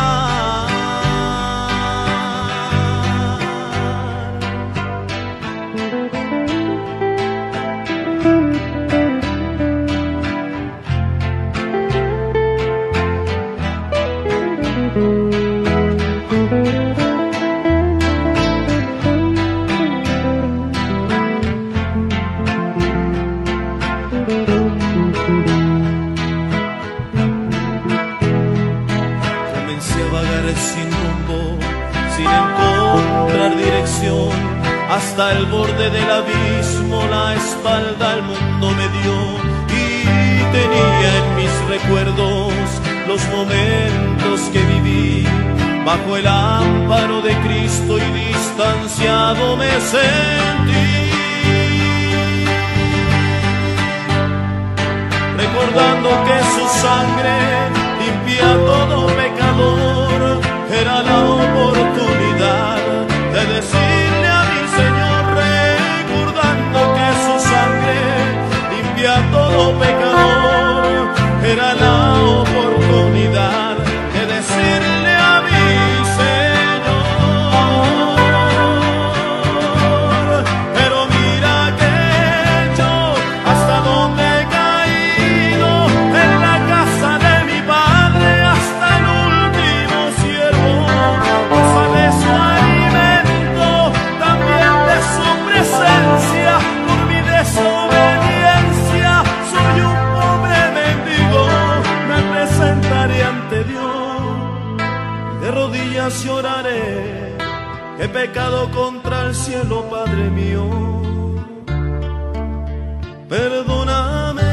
hasta el borde del abismo, la espalda al mundo me dio, y tenía en mis recuerdos los momentos que viví bajo el amparo de Cristo, y distanciado me sentí, recordando que su sangre limpia todo pecador. Era la oportunidad de decirle a mi Señor, recordando que su sangre limpia todo pecador. Era la oportunidad de decirle a mi Señor, pero mira que yo hasta donde he caído, en la casa de mi Padre, hasta el último siervo, goza de su alimento, también de su presencia. Por mi desobediencia soy un pobre mendigo, me presentaré ante Dios, de rodillas lloraré, he pecado contra el cielo, Padre mío, perdóname.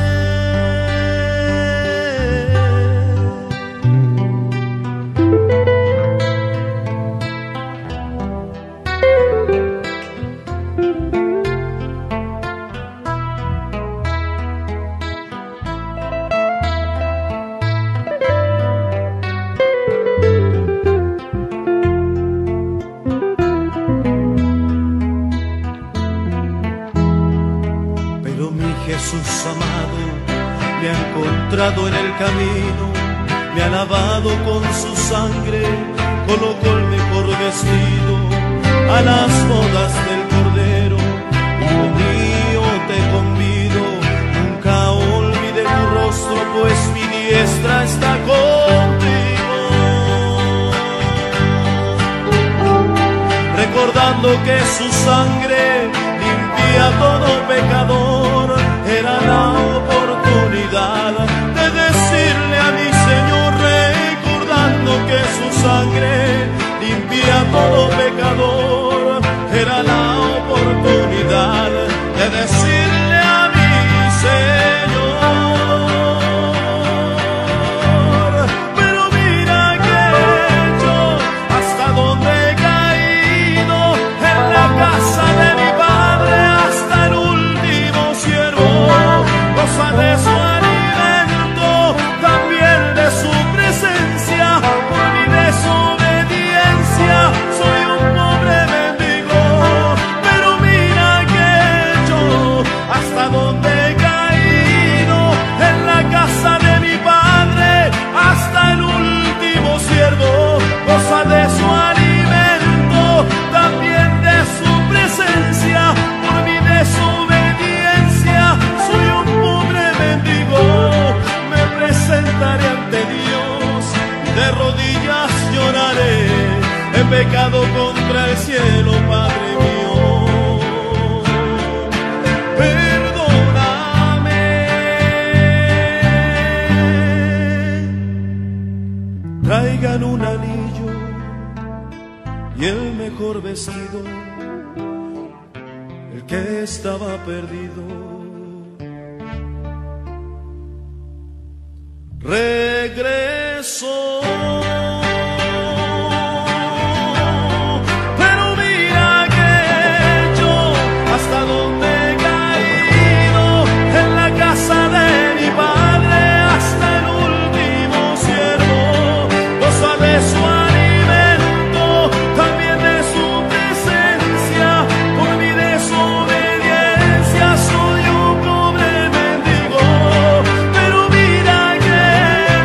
Jesús amado me ha encontrado en el camino, me ha lavado con su sangre, colocó el mejor vestido a las bodas del Cordero. Hijo mío, te convido, nunca olvide tu rostro, pues mi diestra está contigo, recordando que su sangre limpia todo pecador. Era la oportunidad de decirle a mi Señor, recordando que su sangre limpia todo pecador. Era la oportunidad de decirle a mi Señor, pero mira que yo hasta donde he caído, en la casa de mi Padre, hasta el último siervo, goza de su alimento, también de su presencia. Por mi desobediencia soy un pobre mendigo, pero mira que yo hasta donde he caído, en la casa de mi Padre, hasta el último siervo, goza de su alimento, también de su presencia. Por mi desobediencia soy un pobre mendigo, me presentaré ante Dios, de rodillas lloraré, he pecado contra el cielo, Padre mío, perdóname. Traigan un anillo y el mejor vestido, el que estaba perdido regresó. Pero mira que yo hasta donde he caído, en la casa de mi Padre, hasta el último siervo, goza de su alimento, también de su presencia. Por mi desobediencia soy un pobre mendigo, pero mira que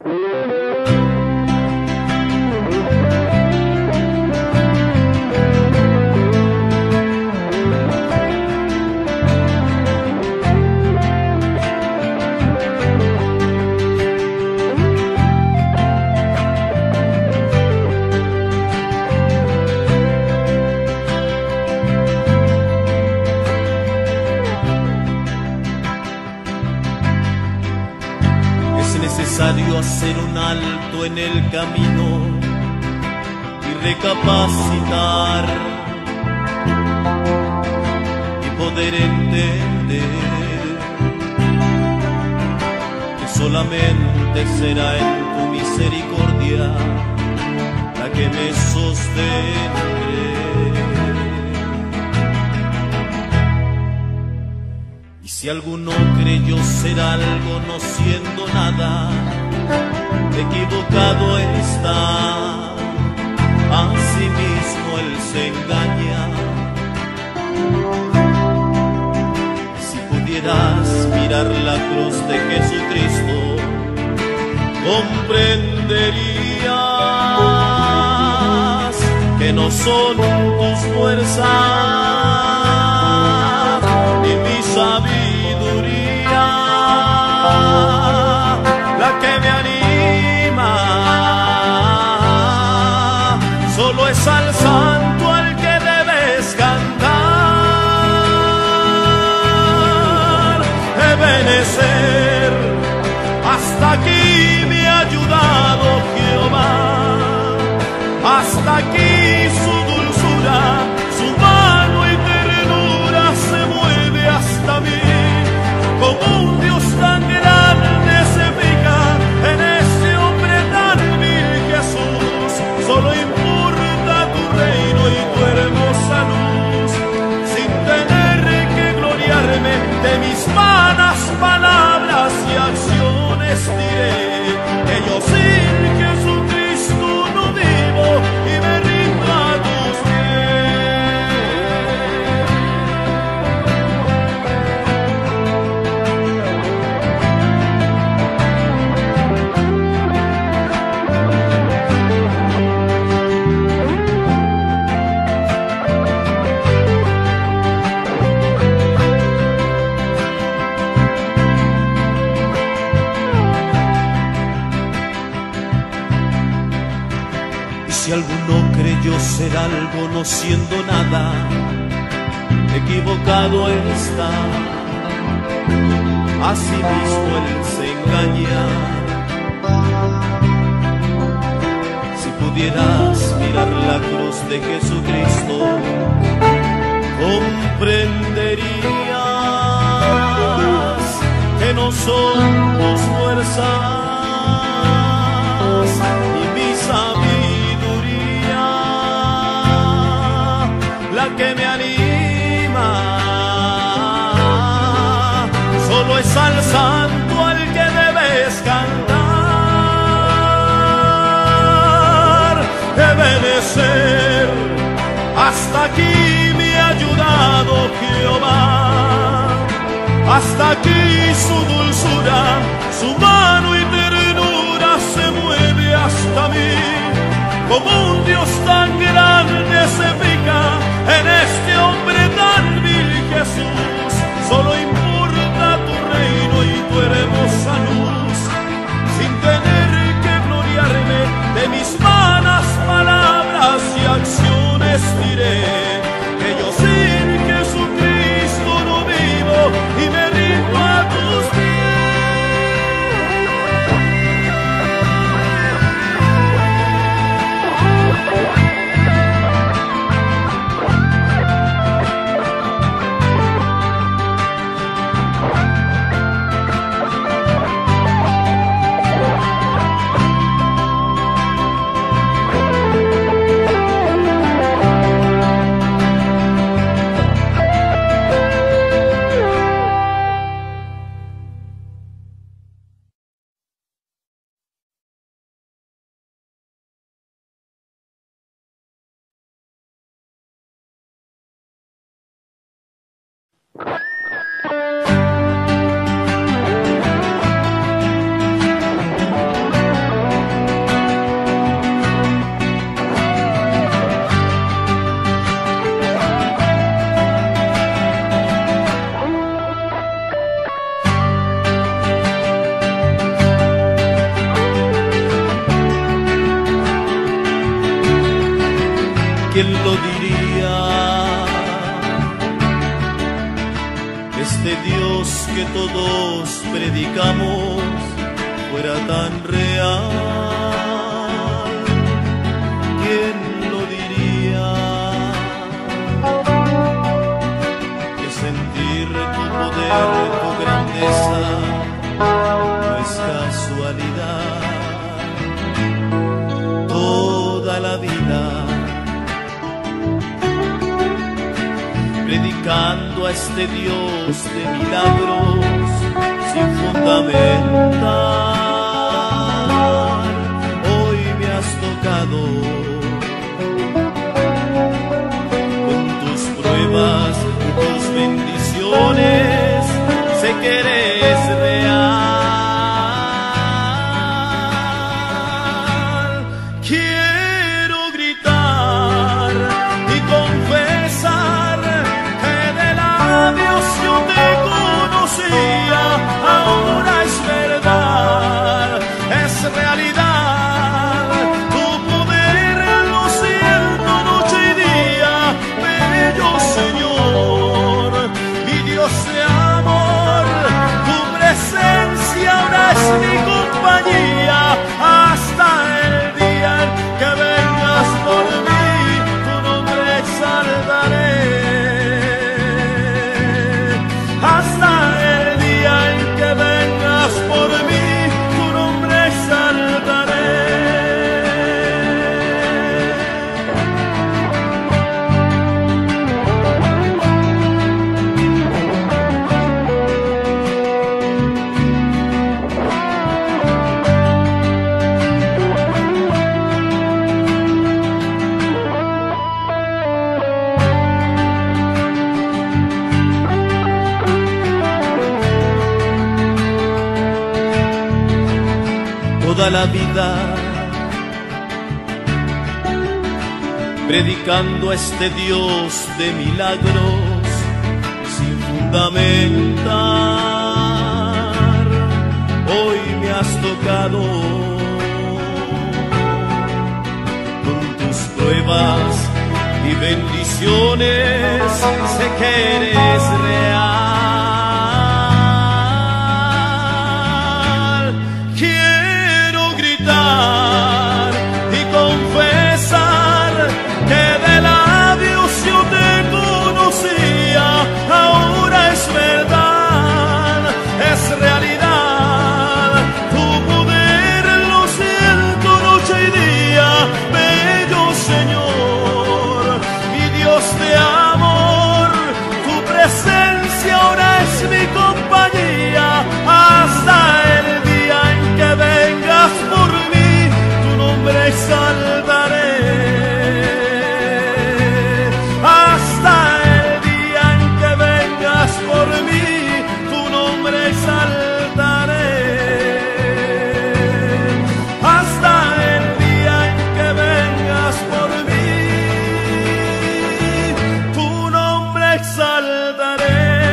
Hacer un alto en el camino y recapacitar y poder entender que solamente será en tu misericordia la que me sostendré. Y si alguno creyó ser algo no siendo nada, equivocado está, a sí mismo él se engaña. Si pudieras mirar la cruz de Jesucristo, comprenderías que no son tus fuerzas ni mi sabiduría la que me anima. Solo es al santo al que debes cantar. Ebenecer, hasta aquí me ha ayudado Jehová, hasta aquí su dulzura, su mano y ternura se mueve hasta mí. Como un Dios tan grande se fija en ese hombre tan vil, Jesús. Solo importa tu reino y tu hermosa luz, sin tener que gloriarme de mis vanas palabras y acciones. Diré que yo sin Jesucristo no vivo y me rindo a tus Si alguno creyó ser algo no siendo nada, equivocado está, a sí mismo él se engaña. Si pudieras mirar la cruz de Jesucristo, comprenderías que no son tus fuerzas ni mi sabiduría la que me anima. Solo es al santo al que debes cantar. Ebenecer, hasta aquí me ha ayudado Jehová, hasta aquí su dulzura, su mano y ternura se mueve hasta mí. Como un Dios tan grande se fija en este hombre tan vil, Jesús. Solo importa tu reino y tu hermosa luz, sin tener que gloriarme de mis vanas palabras y acciones. Diré que yo sin Jesucristo no vivo y me rindo a tus pies. ¿quién lo diría? Este Dios que todos predicamos fuera tan real. ¿Quién lo diría? Que sentir tu poder, tu grandeza no es casualidad. Toda la vida predicando a este Dios de milagros sin fundamentar. Hoy me has tocado con tus pruebas, tus bendiciones, sé que eres real. Quiero gritar y confesar que de labios yo te conocía, ahora es verdad, es realidad. Tu poder lo siento noche y día, bello Señor, mi Dios de amor. Tu presencia ahora es mi compañía, hasta el día en que vengas por mí, tu nombre exaltaré. Hasta el día en que vengas por mí, tu nombre exaltaré. Toda la vida predicando a este Dios de milagros sin fundamentar. Hoy me has tocado con tus pruebas y bendiciones, sé que eres real. Quiero gritar y confesar que de labios yo te conocía, ahora es verdad, es realidad. Tu poder lo siento noche y día, bello Señor, mi Dios de amor. Tu presencia ahora es mi compañía, hasta el día en que vengas por mí, tu nombre exaltaré. Hasta el día en que vengas por mí, tu nombre exaltaré. Hasta el día en que vengas por mí, tu nombre exaltaré.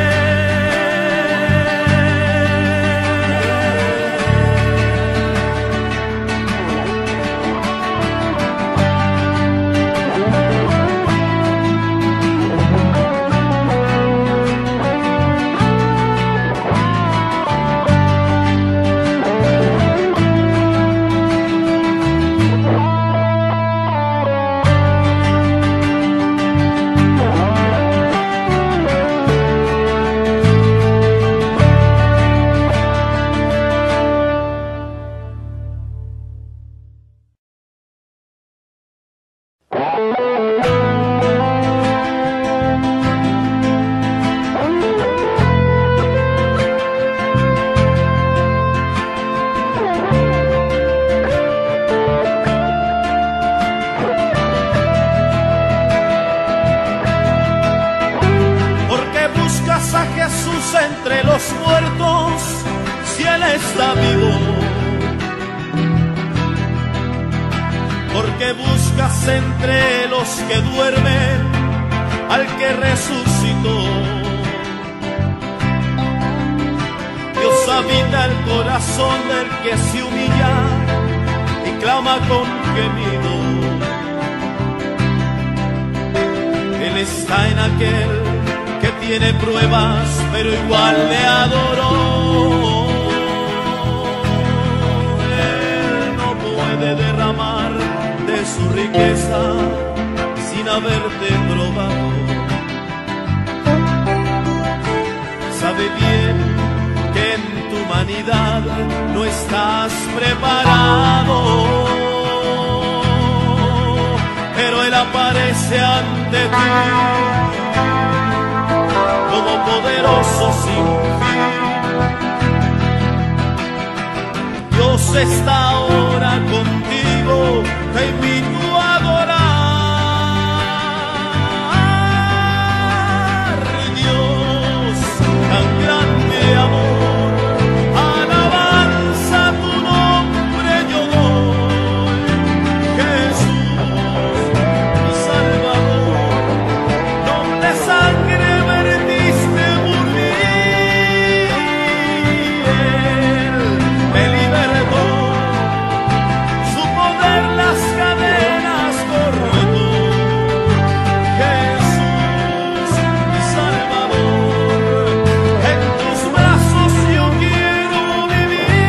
Entre los muertos, si Él está vivo, porque buscas entre los que duermen al que resucitó. Dios habita el corazón del que se humilla y clama con gemido. Él está en aquel que tiene pruebas, pero igual le adoró. Él no puede derramar de su riqueza sin haberte probado. Sabe bien que en tu humanidad no estás preparado, pero Él aparece ante ti como poderoso sin fin. Dios está ahora contigo, te invito a adorar. Dios, tan grande amor, alabanza tu nombre yo doy. Jesús, mi Salvador, doble sangre vertiste por mí. Él me libertó, su poder las cadenas cortó. Jesús, mi Salvador, en tus brazos yo quiero vivir.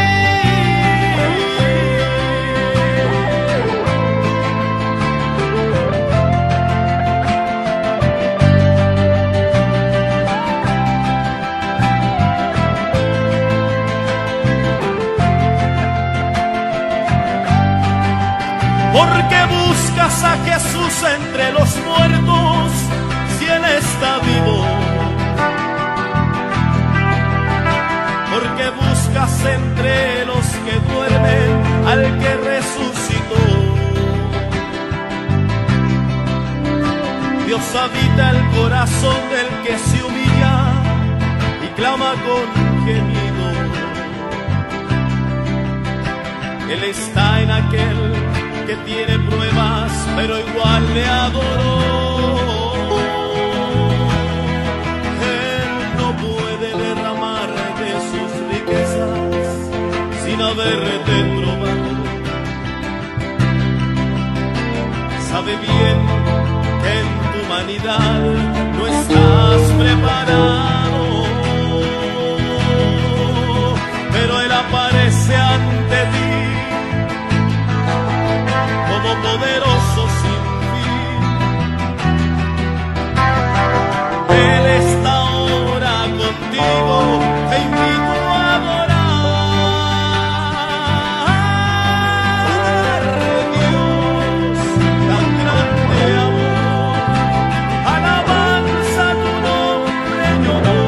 ¿Por qué buscas a Jesús entre los muertos si Él está vivo? ¿Por qué buscas entre los que duermen al que resucitó? Dios habita el corazón del que se humilla y clama con gemido. Él está en aquel que tiene pruebas, pero igual le adoró. Él no puede derramar de sus riquezas sin haberte probado. Sabe bien que en tu humanidad no estás preparado, pero Él aparece ante ti como poderoso sin fin. Él está ahora contigo, te invito a adorar. Dios, tan grande amor, alabanza tu nombre yo doy.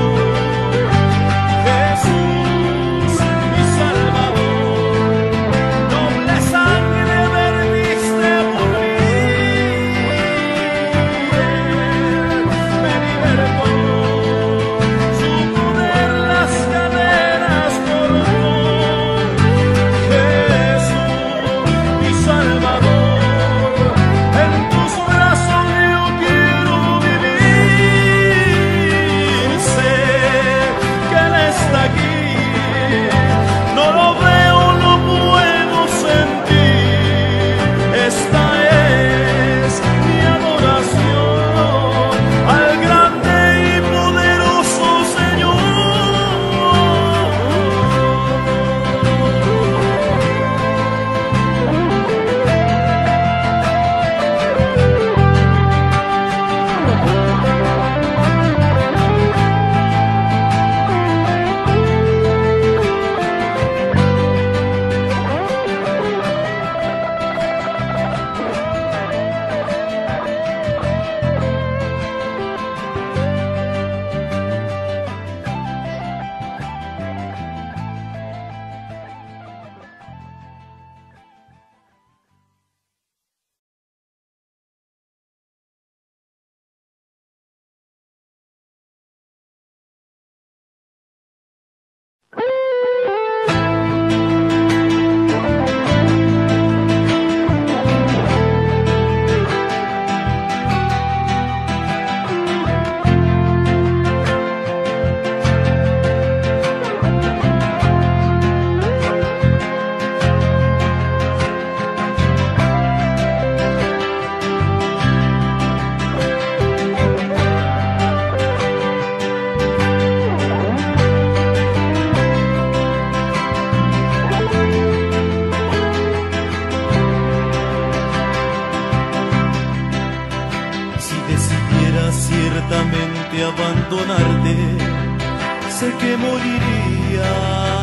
ciertamente abandonarte, sé que moriría.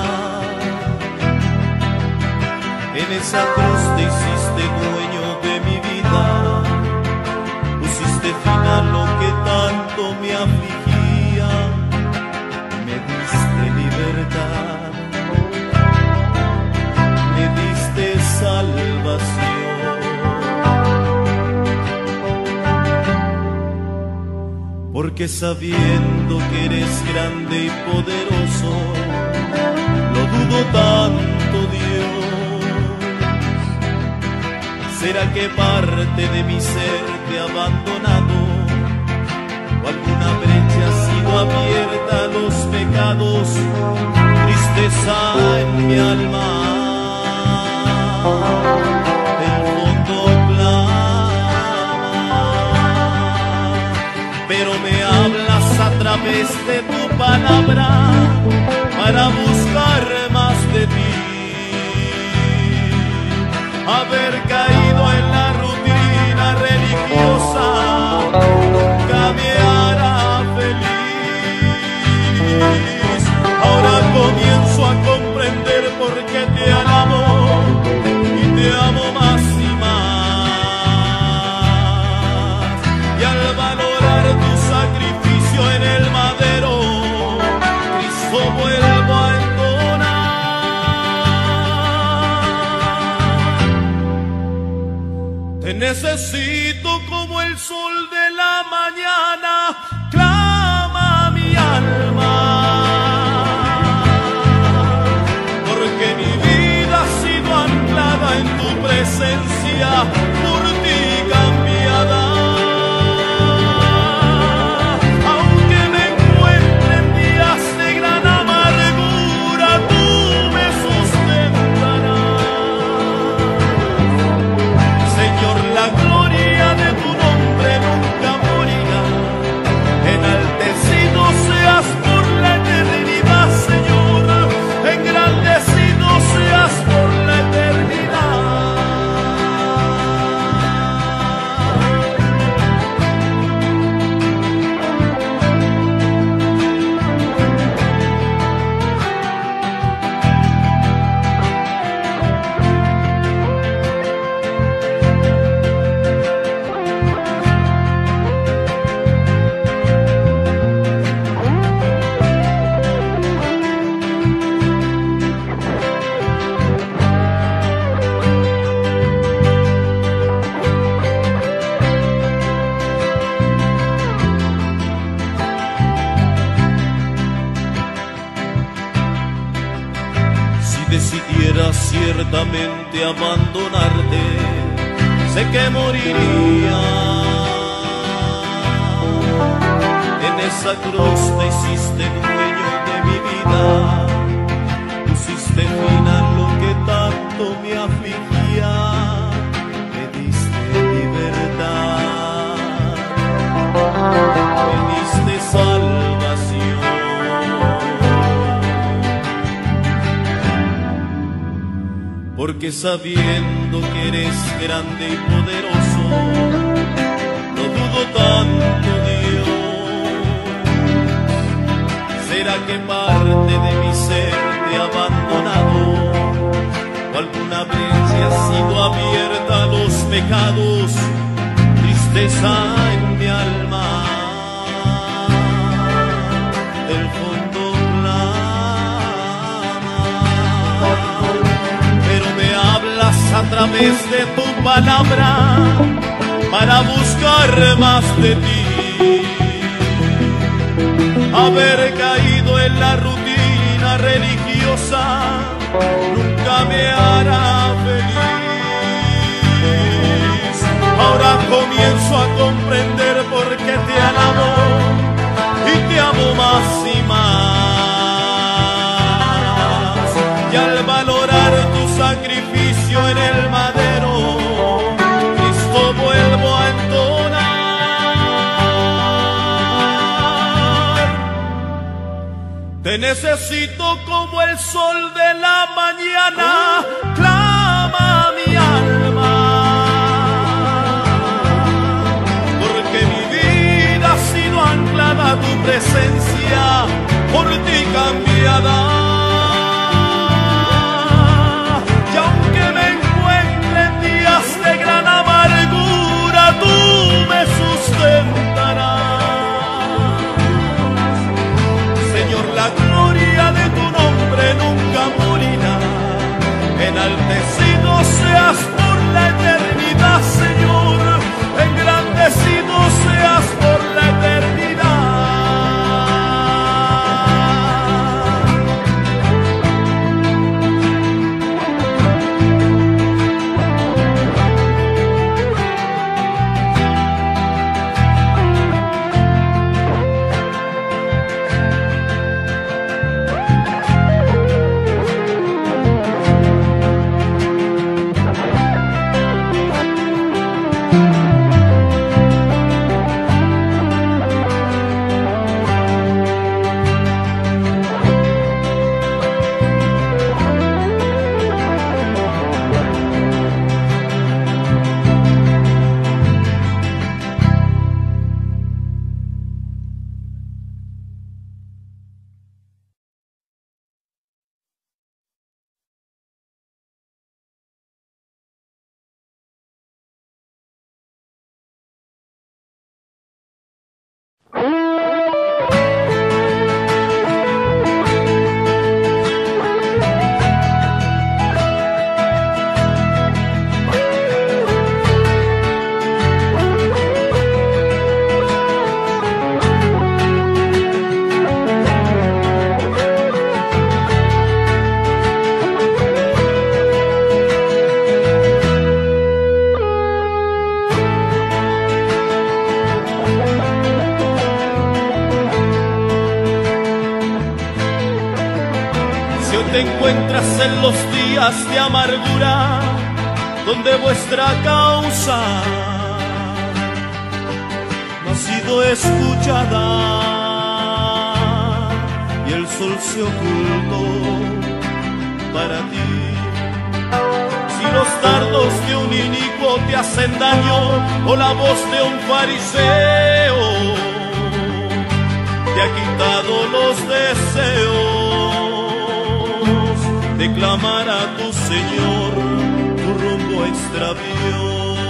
En esa cruz te hiciste dueño de mi vida, pusiste fin a lo que tanto me afligía, me diste libertad, me diste salvación. Porque sabiendo que eres grande y poderoso, lo dudo tanto, Dios. ¿Será que parte de mi ser te ha abandonado? ¿O alguna brecha ha sido abierta a los pecados? Tristeza en mi alma, del fondo clama, pero me hablas a través de tu palabra para buscar más de ti. Haber caído en la rutina religiosa nunca me hará feliz. Ahora comienzo a comprender por qué te alabo y te amo más y más. Y al valorar tu sacrificio en el madero, Cristo vuelvo a te necesito como el sol de la mañana, clama mi alma, porque mi vida ha sido anclada en tu presencia, por ti cambiada. Aunque me encuentre en días de gran amargura, tú me sustentarás. Señor, la gloria de tu nombre nunca morirá. Enaltecido seas por la eternidad, Señor. Engrandecido seas por la eternidad. Decidiera ciertamente abandonarte, sé que moriría. En esa cruz te hiciste dueño de mi vida, pusiste fin a lo que tanto me afligía, me diste libertad, me diste salvación. Porque sabiendo que eres grande y poderoso, lo dudo tanto, Dios. ¿Será que parte de mi ser te ha abandonado? ¿O alguna brecha ha sido abierta a los pecados? Tristeza en mi alma, del fondo clama, pero me hablas a través de tu palabra para buscar más de ti. Haber caído en la rutina religiosa nunca me hará feliz. Ahora comienzo a comprender por qué te alabo y te amo más y más. Y al valorar tu sacrificio en el madero, Cristo vuelvo a entonar. Te necesito como el sol de la mañana, clama mi alma, porque mi vida ha sido te encuentras en los días de amargura, donde vuestra causa no ha sido escuchada y el sol se ocultó para ti. Si los dardos de un inicuo te hacen daño, o la voz de un fariseo te ha quitado los deseos de clamar a tu Señor, tu rumbo extravió.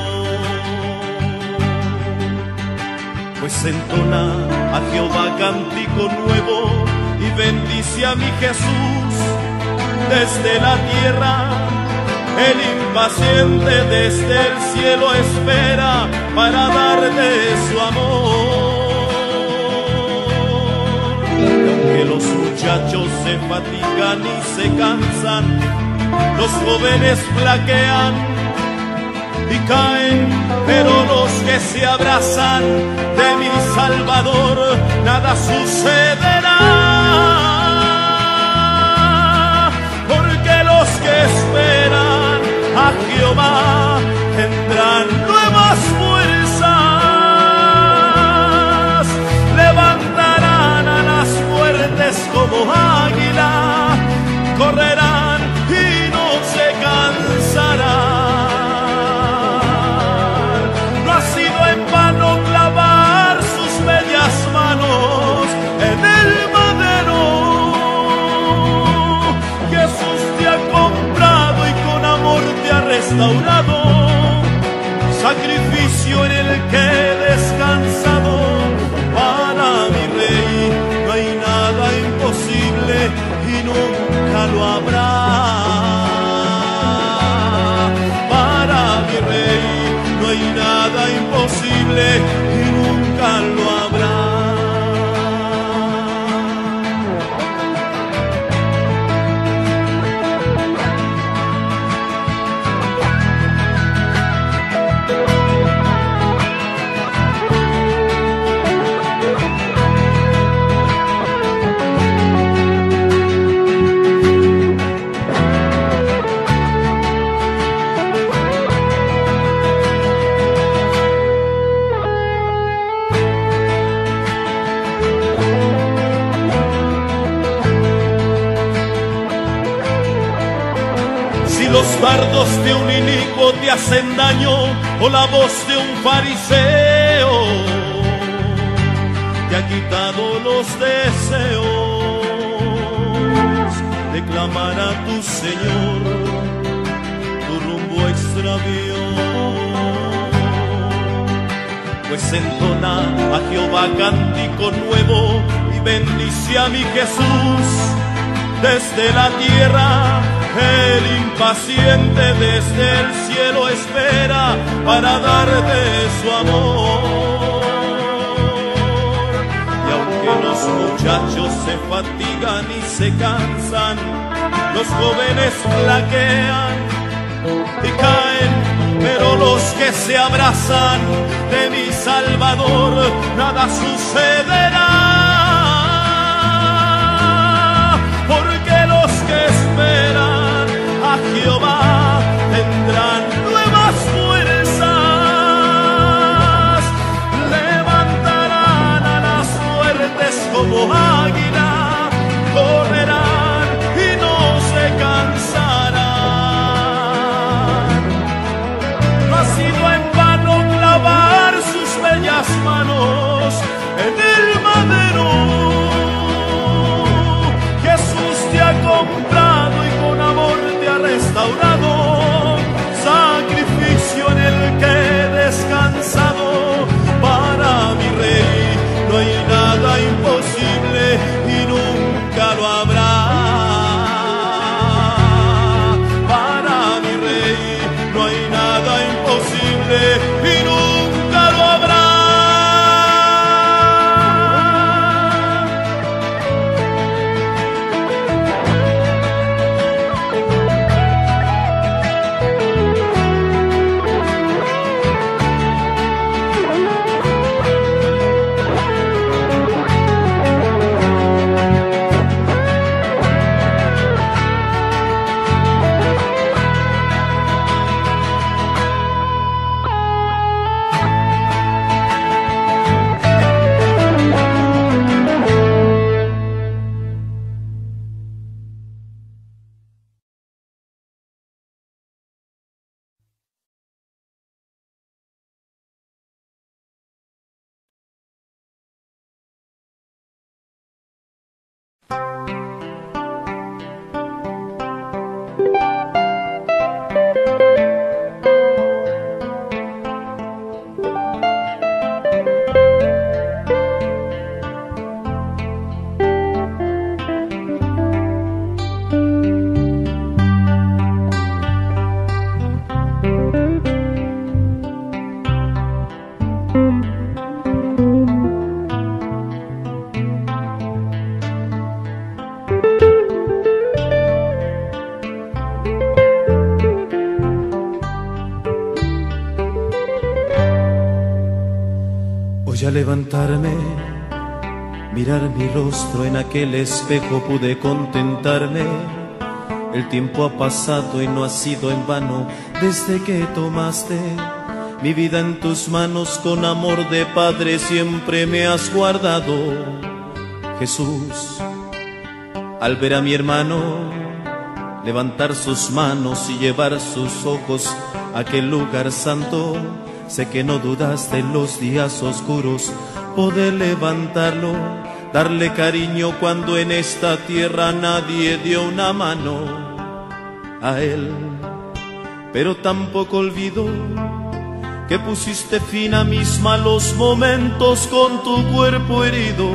Pues entona a Jehová cántico nuevo y bendice a mi Jesús desde la tierra. El impaciente desde el cielo espera para darte su amor. Y aunque los muchachos se fatigan y se cansan, los jóvenes flaquean y caen, pero los que se abrazan de mi Salvador, nada sucederá. Porque los que esperan a Jehová tendrán nuevas fuerzas, levantarán alas fuertes como águila, correrán y no se cansarán. No ha sido en vano clavar sus bellas manos en el madero. Jesús te ha comprado y con amor te ha restaurado, sacrificio en el que he descansado. Para mi Rey no hay nada imposible y nunca lo habrá. Para mi Rey no hay nada imposible y nunca lo habrá. Los dardos de un inicuo te hacen daño, o la voz de un fariseo te ha quitado los deseos de clamar a tu Señor, tu rumbo extravió. Pues entona a Jehová cántico nuevo y bendice a mi Jesús desde la tierra. El impaciente desde el cielo espera para darte su amor. Y aunque los muchachos se fatigan y se cansan, los jóvenes flaquean y caen, pero los que se abrazan de mi Salvador, nada sucederá. Porque los que esperan a Jehová tendrán nuevas fuerzas, levantarán alas fuertes como águila, correrán y no se cansarán. No ha sido en vano clavar sus bellas manos en el madero. Jesús te ha comprado y con amor te ha restaurado, sacrificio en el que he descansado. Para mi Rey no hay nada imposible y nunca lo habrá. Para mi Rey no hay nada imposible y nunca lo habrá. Hoy al levantarme, mirar mi rostro en aquel espejo pude contentarme. El tiempo ha pasado y no ha sido en vano desde que tomaste mi vida en tus manos. Con amor de padre siempre me has guardado. Jesús, al ver a mi hermano levantar sus manos y llevar sus ojos a aquel lugar santo, sé que no dudaste en los días oscuros poder levantarlo, darle cariño cuando en esta tierra nadie dio una mano a él. Pero tampoco olvido que pusiste fin a mis malos momentos con tu cuerpo herido.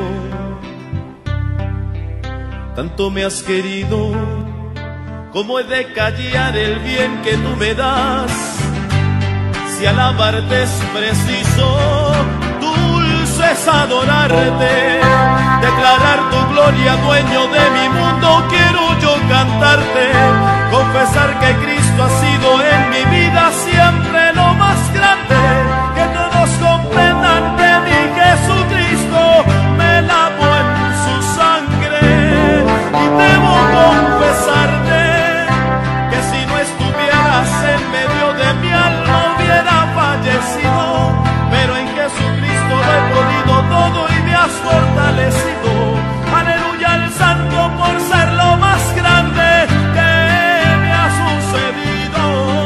Tanto me has querido, ¿cómo he de callar el bien que tú me das? Si alabarte es preciso, dulce es adorarte, declarar tu gloria, dueño de mi mundo. Quiero yo cantarte, confesar que Cristo ha sido en mi vida siempre lo más grande. Que todos comprendan que mi Jesucristo me lavó en su sangre. Y debo confesarte que si no estuvieras en medio de mi alma hubiera fallecido, pero en Jesucristo lo he podido todo y me has fortalecido. Aleluya al Santo por ser lo más grande que me ha sucedido.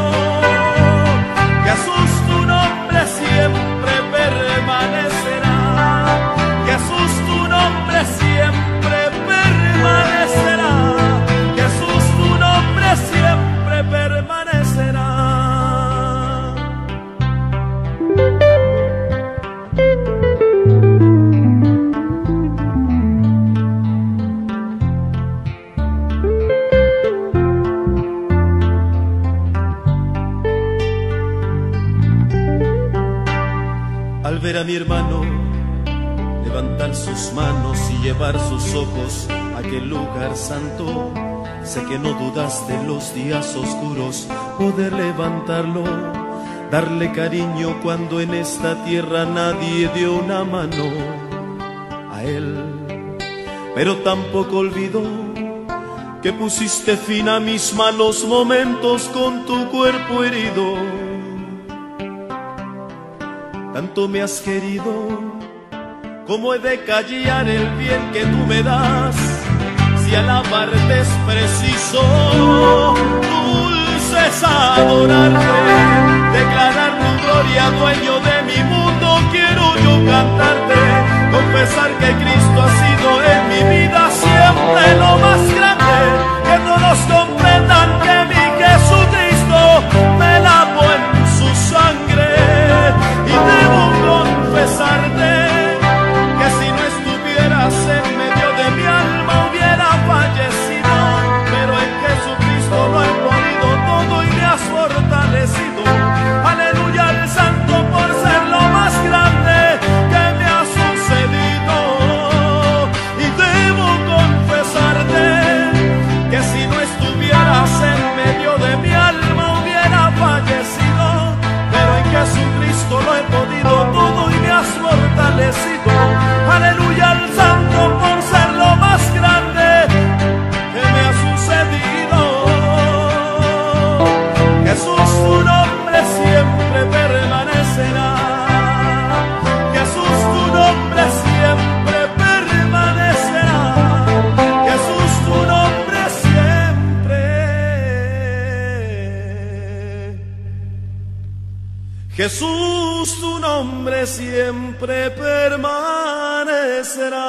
Jesús, tu nombre siempre permanecerá. Jesús, tu nombre siempre permanecerá. Jesús, tu nombre siempre permanecerá. Al ver a mi hermano levantar sus manos y llevar sus ojos a aquel lugar santo, sé que no dudaste en los días oscuros poder levantarlo, darle cariño cuando en esta tierra nadie dio una mano a él. Pero tampoco olvido que pusiste fin a mis malos momentos con tu cuerpo herido. Tanto me has querido, ¿cómo he de callar el bien que tú me das? Si alabarte es preciso, dulce es adorarte, declarar tu gloria, dueño de mi mundo. Quiero yo cantarte, confesar que Cristo ha sido en mi vida siempre lo más grande. Que todos comprendan que mi Jesucristo me lavó en su sangre. Y debo confesarte que si no estuvieras en medio de mi alma hubiera fallecido, pero en Jesucristo lo he podido todo y me has fortalecido. Aleluya al Santo por ser lo más grande que me ha sucedido. Y debo confesarte que si no estuvieras en medio de mi alma hubiera fallecido, pero en Jesucristo lo he podido todo y me has fortalecido. Aleluya al Santo por ser lo más grande que me ha sucedido. Jesús, tu nombre siempre permanecerá. Jesús, tu nombre siempre permanecerá. Jesús, tu nombre siempre. Jesús, tu nombre siempre permanecerá.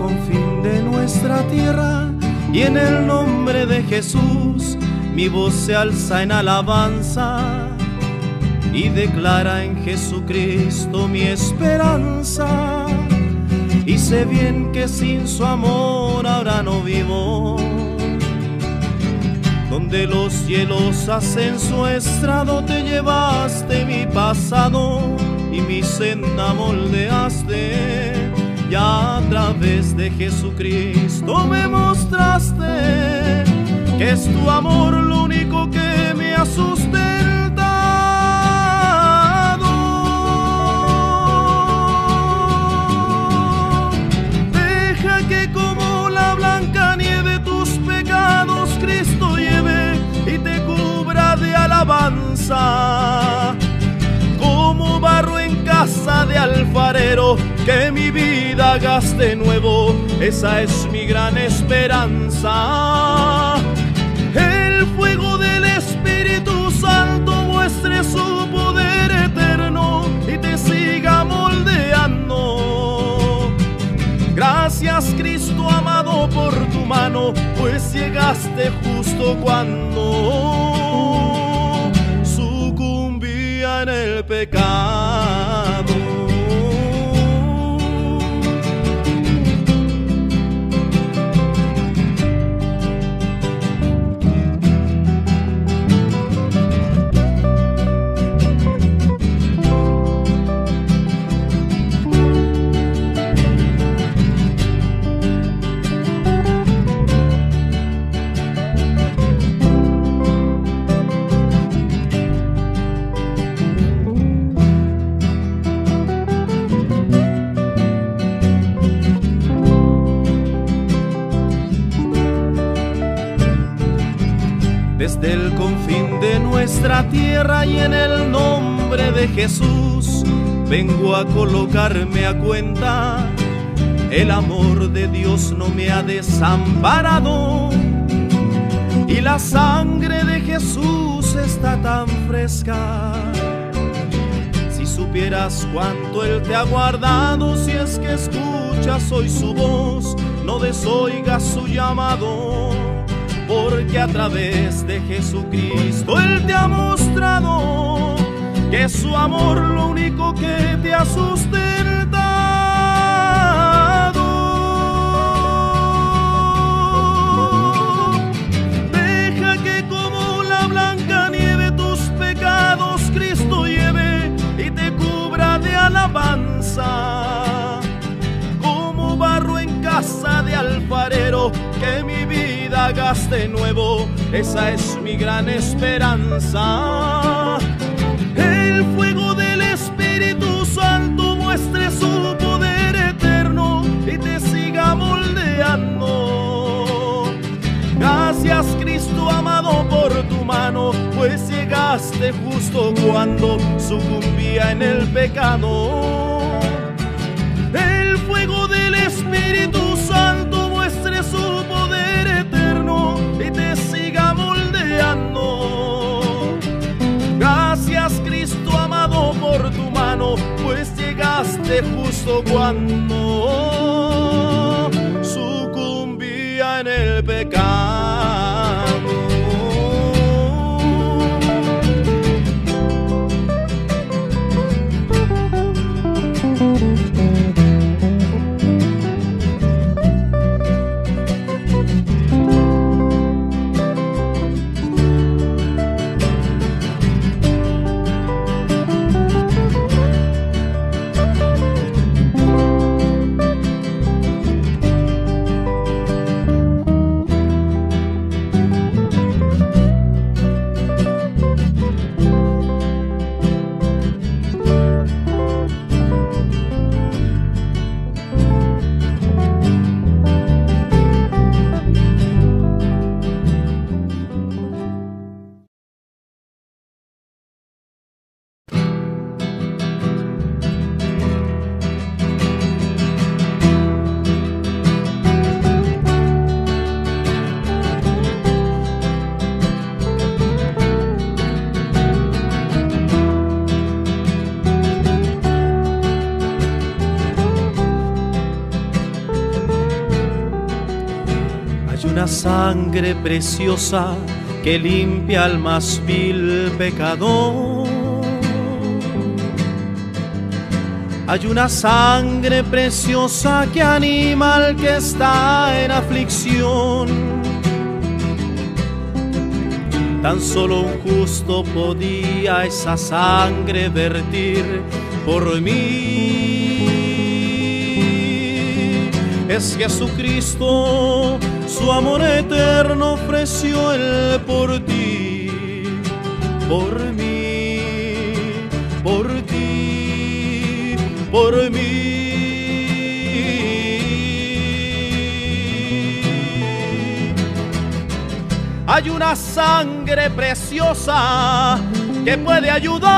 confín de nuestra tierra y en el nombre de Jesús mi voz se alza en alabanza y declara en Jesucristo mi esperanza. Y sé bien que sin su amor ahora no vivo. Donde los cielos hacen su estrado, te llevaste mi pasado y mi senda moldeaste. Ya a través de Jesucristo me mostraste que es tu amor lo único que me ha sustentado. Deja que como la blanca nieve tus pecados Cristo lleve y te cubra de alabanza. Como barro en casa de alfarero, que mi vida hagas de nuevo, esa es mi gran esperanza. El fuego del Espíritu Santo muestre su poder eterno y te siga moldeando. Gracias Cristo amado por tu mano, pues llegaste justo cuando sucumbía en el pecado. Desde el confín de nuestra tierra y en el nombre de Jesús vengo a colocarme a cuenta. El amor de Dios no me ha desamparado y la sangre de Jesús está tan fresca. Si supieras cuánto Él te ha guardado, si es que escuchas hoy su voz, no desoigas su llamado. Porque a través de Jesucristo Él te ha mostrado que es su amor lo único que te ha sustentado. Deja que como la blanca nieve tus pecados Cristo lleve y te cubra de alabanza. Como barro en casa de alfarero, que mi vida hagas de nuevo, esa es mi gran esperanza. El fuego del Espíritu Santo muestre su poder eterno y te siga moldeando. Gracias Cristo amado por tu mano, pues llegaste justo cuando sucumbía en el pecado. El fuego del Espíritu Santo muestre su poder eterno y te siga moldeando. Gracias Cristo amado por tu mano, pues llegaste justo cuando sucumbía en el pecado. sangre preciosa que limpia al más vil pecador. Hay una sangre preciosa que anima al que está en aflicción. Tan solo un justo podía esa sangre vertir por mí. Es Jesucristo, su amor eterno ofreció Él por ti, por mí, por ti, por mí. Hay una sangre preciosa que puede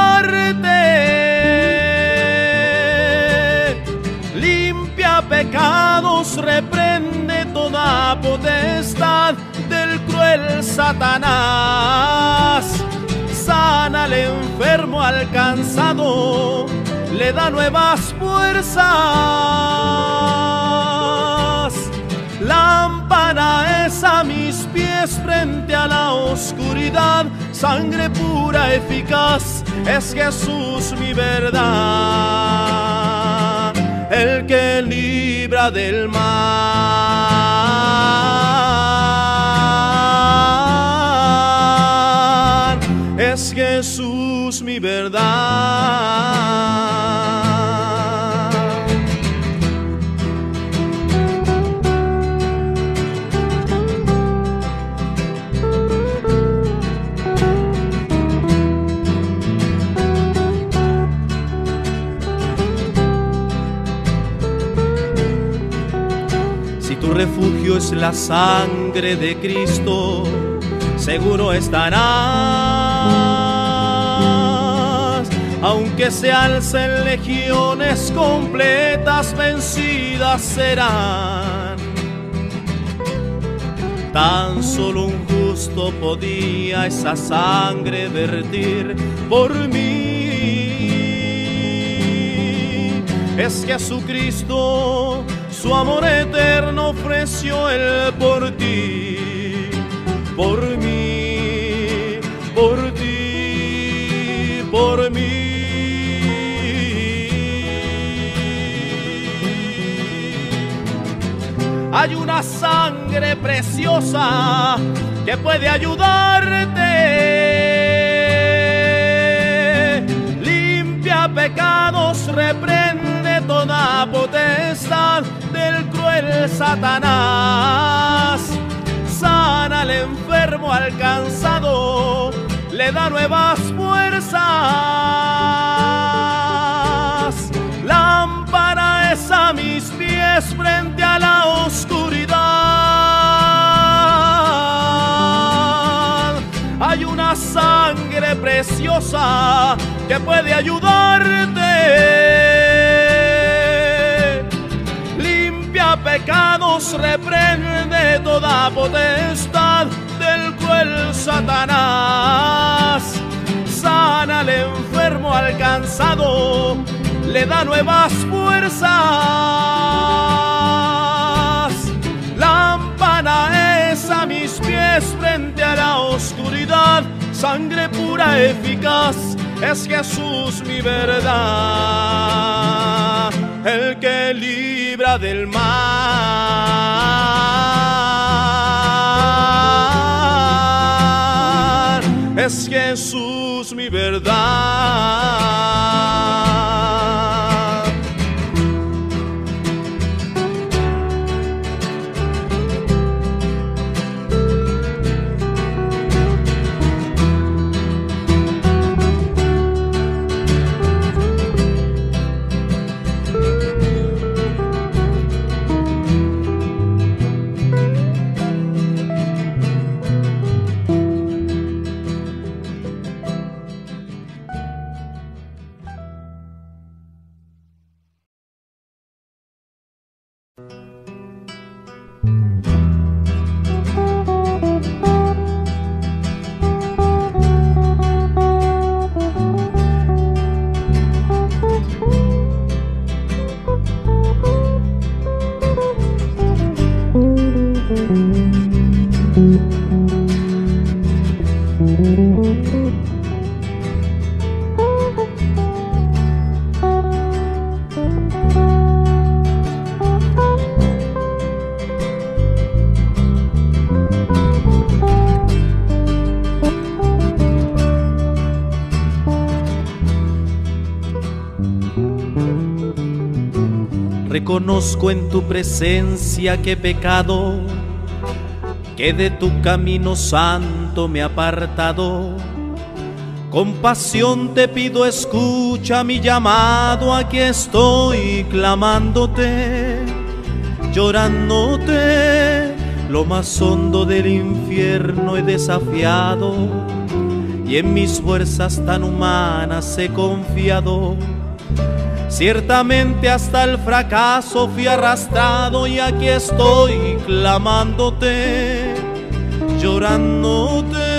ayudarte. Limpia pecados, reprende toda potestad del cruel Satanás. Sana al enfermo, al cansado, le da nuevas fuerzas. Lámpara es a mis pies frente a la oscuridad, sangre pura, eficaz, es Jesús mi verdad, el que libra del mal, es Jesús mi verdad. Tu refugio es la sangre de Cristo, seguro estarás. Aunque se alcen legiones completas, vencidas serán. Tan solo un justo podía esa sangre vertir por mí. Es Jesucristo, su amor eterno ofreció Él por ti, por mí, por ti, por mí. Hay una sangre preciosa que puede ayudarte. Limpia pecados, reprende toda potestad del cruel Satanás. Sana al enfermo, al cansado, le da nuevas fuerzas. Lámpara es a mis pies frente a la oscuridad. Hay una sangre preciosa que puede ayudarte. Pecados, reprende toda potestad del cruel Satanás. Sana al enfermo, al cansado, le da nuevas fuerzas. Lámpara es a mis pies frente a la oscuridad, sangre pura, eficaz, es Jesús mi verdad, el que libra del mal, es Jesús mi verdad. Reconozco en tu presencia que he pecado, que de tu camino santo me he apartado. Con pasión te pido, escucha mi llamado, aquí estoy clamándote, llorándote. Lo más hondo del infierno he desafiado y en mis fuerzas tan humanas he confiado. Ciertamente hasta el fracaso fui arrastrado y aquí estoy clamándote, llorándote.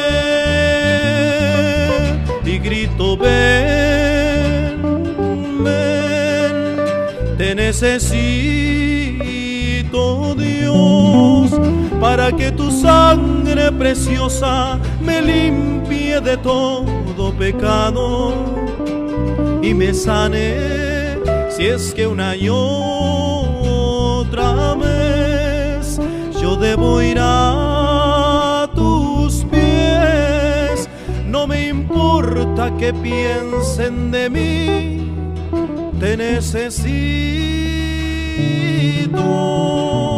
Y grito, ven, ven, te necesito, Dios, para que tu sangre preciosa me limpie de todo pecado y me sane, si es que una y otra vez yo debo ir a tus pies. No me importa que piensen de mí, te necesito.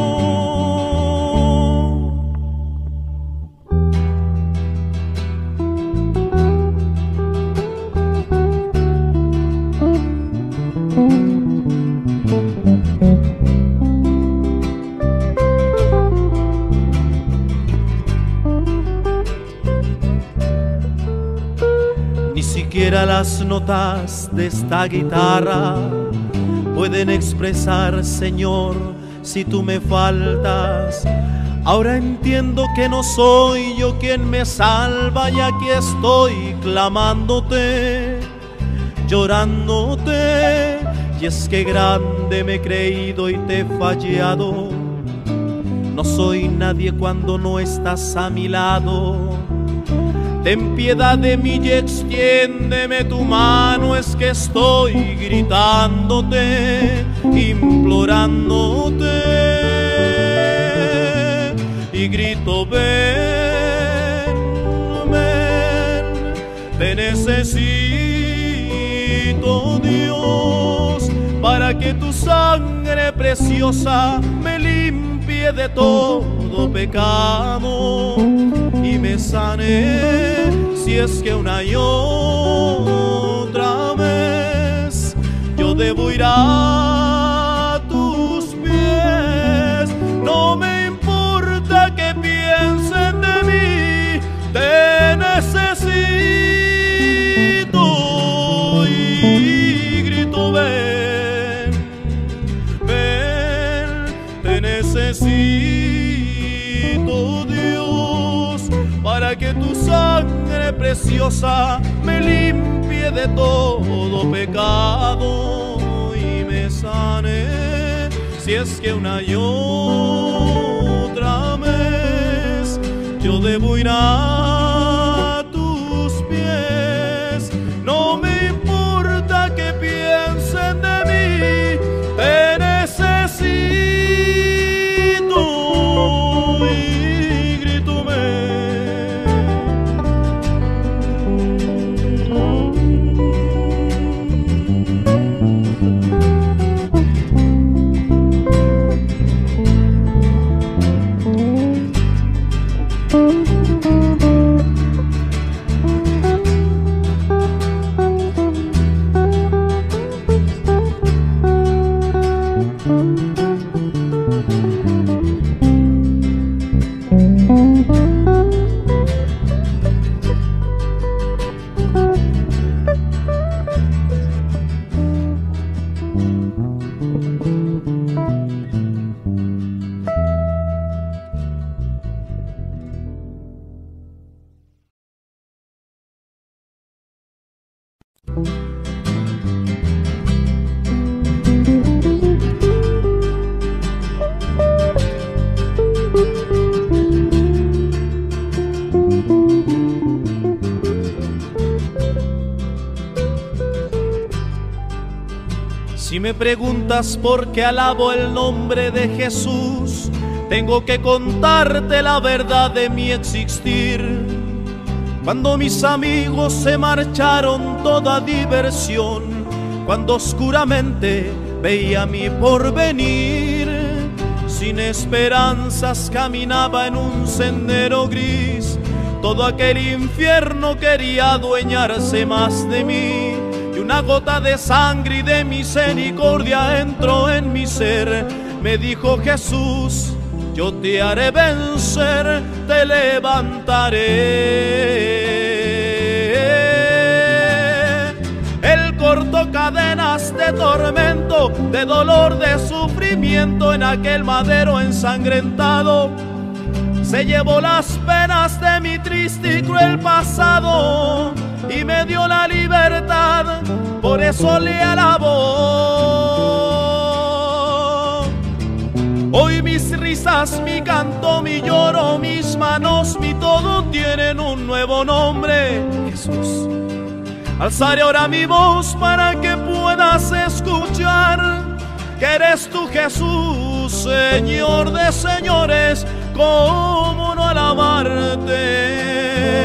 Ni siquiera las notas de esta guitarra pueden expresar, Señor, si tú me faltas. Ahora entiendo que no soy yo quien me salva y aquí estoy clamándote, llorándote. Y es que grande me he creído y te he fallado. No soy nadie cuando no estás a mi lado. Ten piedad de mí y extiéndeme tu mano, es que estoy gritándote, implorándote. Y grito, ven, ven, te necesito, Dios, para que tu sangre preciosa me limpie de todo pecado y me sane, si es que una y otra vez yo debo ir a tus pies. No me importa que piensen de mí, te necesito. Y grito, ven, ven, te necesito, Dios, para que tu sangre preciosa me limpie de todo pecado y me sane, si es que una y otra vez yo debo ir a tus pies. No me importa que piensen de mí, te necesito. Y grito, Si me preguntas por qué alabo el nombre de Jesús, tengo que contarte la verdad de mi existir. Cuando mis amigos se marcharon toda diversión, cuando oscuramente veía mi porvenir. Sin esperanzas caminaba en un sendero gris. Todo aquel infierno quería adueñarse más de mí. Y una gota de sangre y de misericordia entró en mi ser. Me dijo Jesús: yo te haré vencer, te levantaré. Él cortó cadenas de tormento, de dolor, de sufrimiento en aquel madero ensangrentado. Se llevó las penas de mi triste y cruel pasado y me dio la libertad, por eso le alabo. Hoy mis risas, mi canto, mi lloro, mis manos, mi todo tienen un nuevo nombre: Jesús. Alzaré ahora mi voz para que puedas escuchar que eres tú, Jesús, Señor de señores. ¿Cómo no alabarte?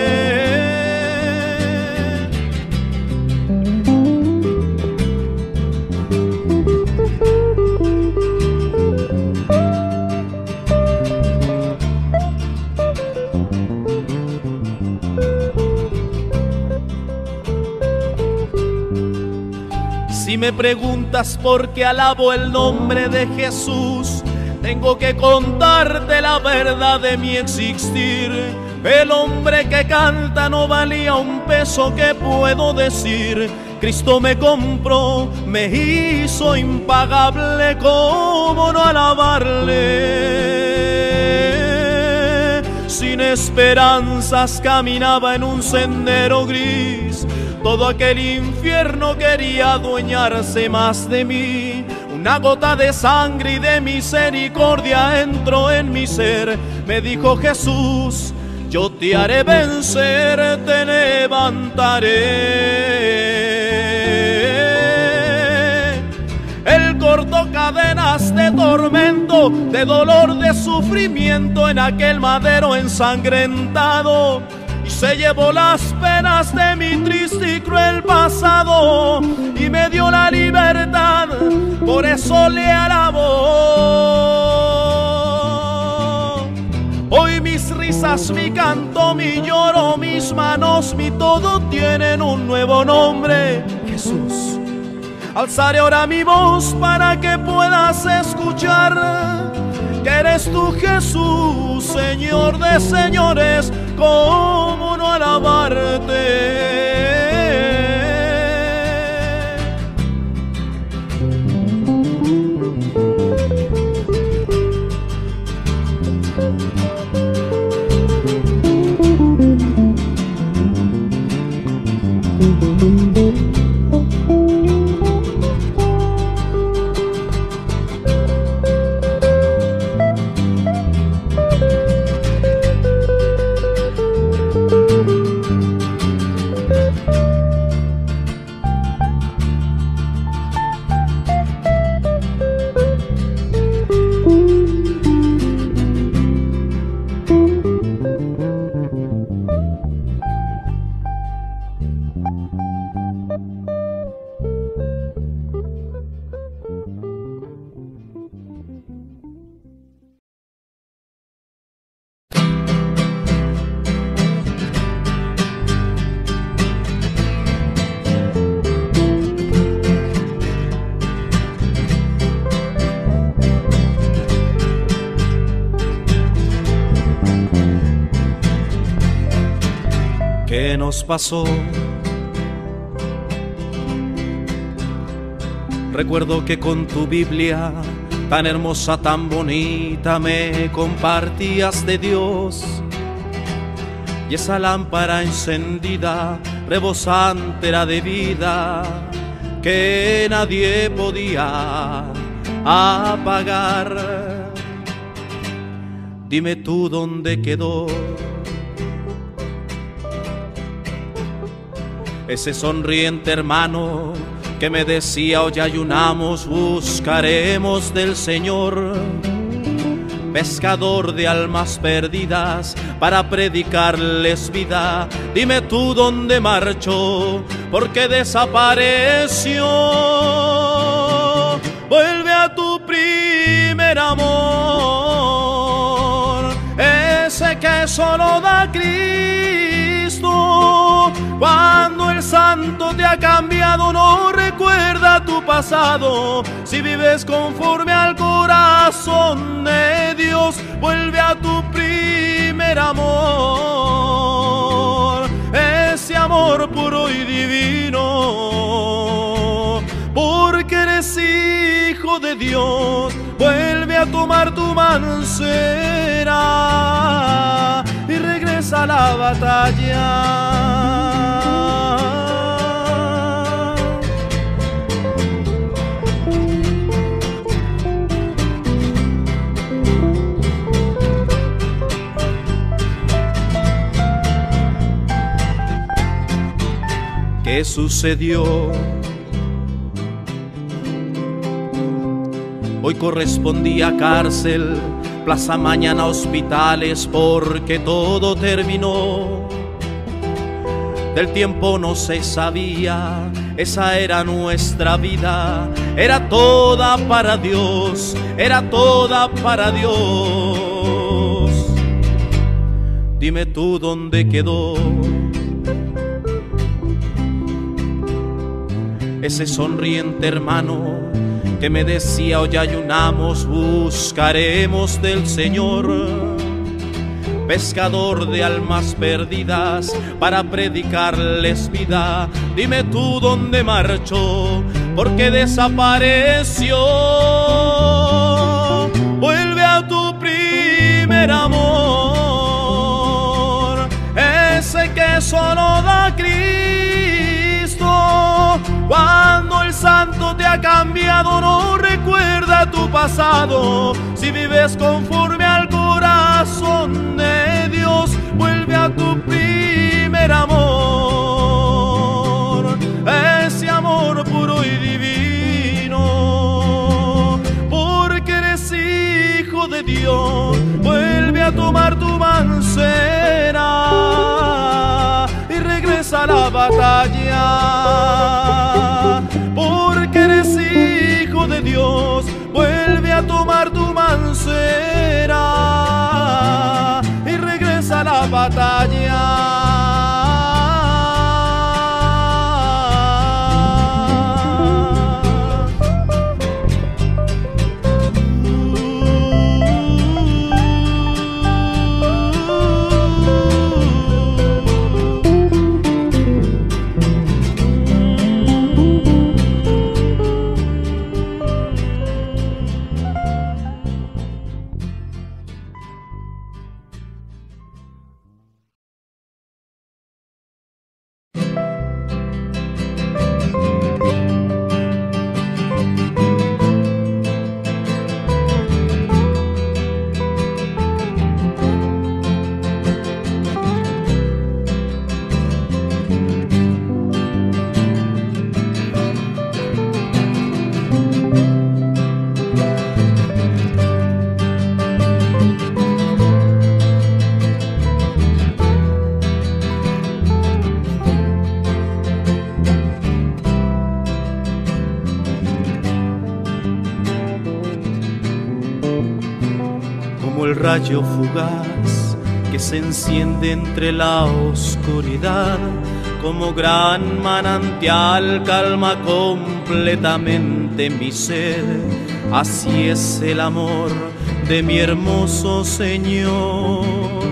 Si me preguntas por qué alabo el nombre de Jesús, tengo que contarte la verdad de mi existir. El hombre que canta no valía un peso, que puedo decir. Cristo me compró, me hizo impagable. ¿Cómo no alabarle? Sin esperanzas caminaba en un sendero gris. Todo aquel infierno quería adueñarse más de mí. Una gota de sangre y de misericordia entró en mi ser. Me dijo Jesús: yo te haré vencer, te levantaré. Él cortó cadenas de tormento, de dolor, de sufrimiento en aquel madero ensangrentado. Y se llevó las penas de mi triste y cruel pasado y me dio la libertad, por eso le alabo. Hoy mis risas, mi canto, mi lloro, mis manos, mi todo tienen un nuevo nombre: Jesús. Alzaré ahora mi voz para que puedas escuchar que eres tú, Jesús, Señor de señores. ¿Cómo no alabarte? ¿Qué nos pasó? Recuerdo que con tu Biblia tan hermosa, tan bonita, me compartías de Dios. Y esa lámpara encendida, rebosante era de vida, que nadie podía apagar. Dime tú dónde quedó ese sonriente hermano que me decía: hoy ayunamos, buscaremos del Señor. Pescador de almas perdidas para predicarles vida. Dime tú dónde marchó, porque desapareció. primer amor, ese que solo da Cristo. Cuando el santo te ha cambiado, no recuerda tu pasado. Si vives conforme al corazón de Dios, vuelve a tu primer amor, ese amor puro y divino. Porque eres hijo de Dios, vuelve a tomar tu mancera y regresa a la batalla. ¿Qué sucedió? Hoy correspondía cárcel, plaza mañana hospitales, porque todo terminó. Del tiempo no se sabía, esa era nuestra vida. Era toda para Dios, era toda para Dios. Dime tú dónde quedó ese sonriente hermano que me decía: hoy ayunamos, buscaremos del Señor. Pescador de almas perdidas para predicarles vida. Dime tú dónde marchó, porque desapareció. Vuelve a tu primer amor, ese que solo da Cristo. Cuando el santo te ha cambiado, no recuerda tu pasado. Si vives conforme al corazón de Dios, vuelve a tu primer amor, ese amor puro y divino. Porque eres hijo de Dios, vuelve a tomar tu mancera y regresa a la batalla. Porque eres hijo de Dios, vuelve a tomar tu mancera y regresa a la batalla. Rayo fugaz que se enciende entre la oscuridad, como gran manantial calma completamente mi sed. Así es el amor de mi hermoso Señor.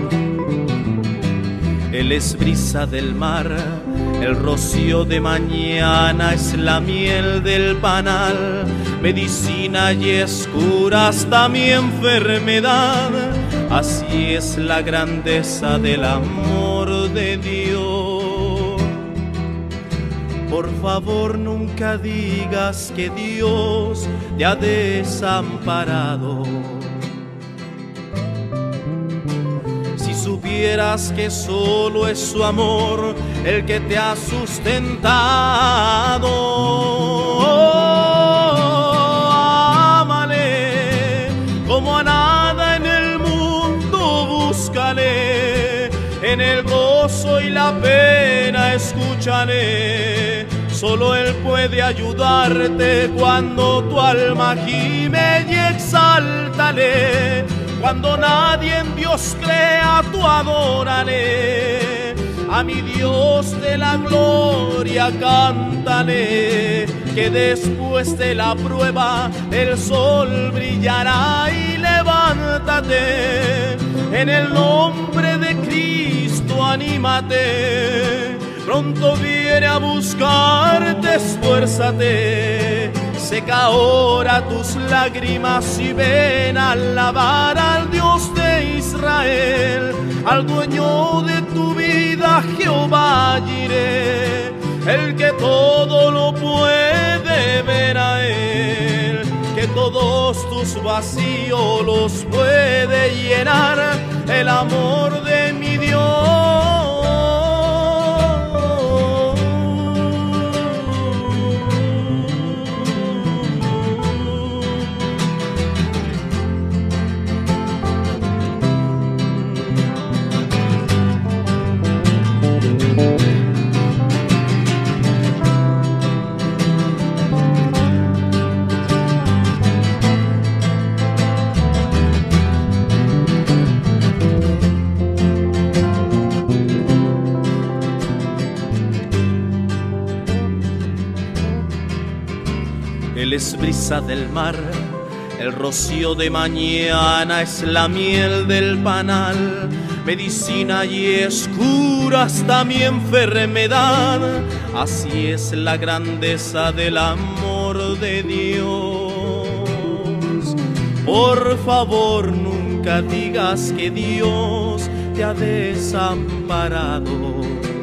Él es brisa del mar, el rocío de mañana, es la miel del panal, medicina y es cura hasta mi enfermedad. Así es la grandeza del amor de Dios. Por favor, nunca digas que Dios te ha desamparado. Si supieras que solo es su amor el que te ha sustentado. Como a nada en el mundo búscale, en el gozo y la pena escúchale. Solo Él puede ayudarte cuando tu alma gime y exáltale. Cuando nadie en Dios crea, tú adórale. A mi Dios de la gloria cántale, que después de la prueba el sol brillará. Y levántate, en el nombre de Cristo anímate. Pronto viene a buscarte, esfuérzate. Seca ahora tus lágrimas y ven a alabar al Dios de Israel, al dueño de tu vida, Jehová Jireh, el que todo lo puede. Ver a Él, que todos tus vacíos los puede llenar, el amor de mi Dios. Él es brisa del mar, el rocío de mañana, es la miel del panal, medicina y es cura hasta mi enfermedad. Así es la grandeza del amor de Dios. Por favor, nunca digas que Dios te ha desamparado.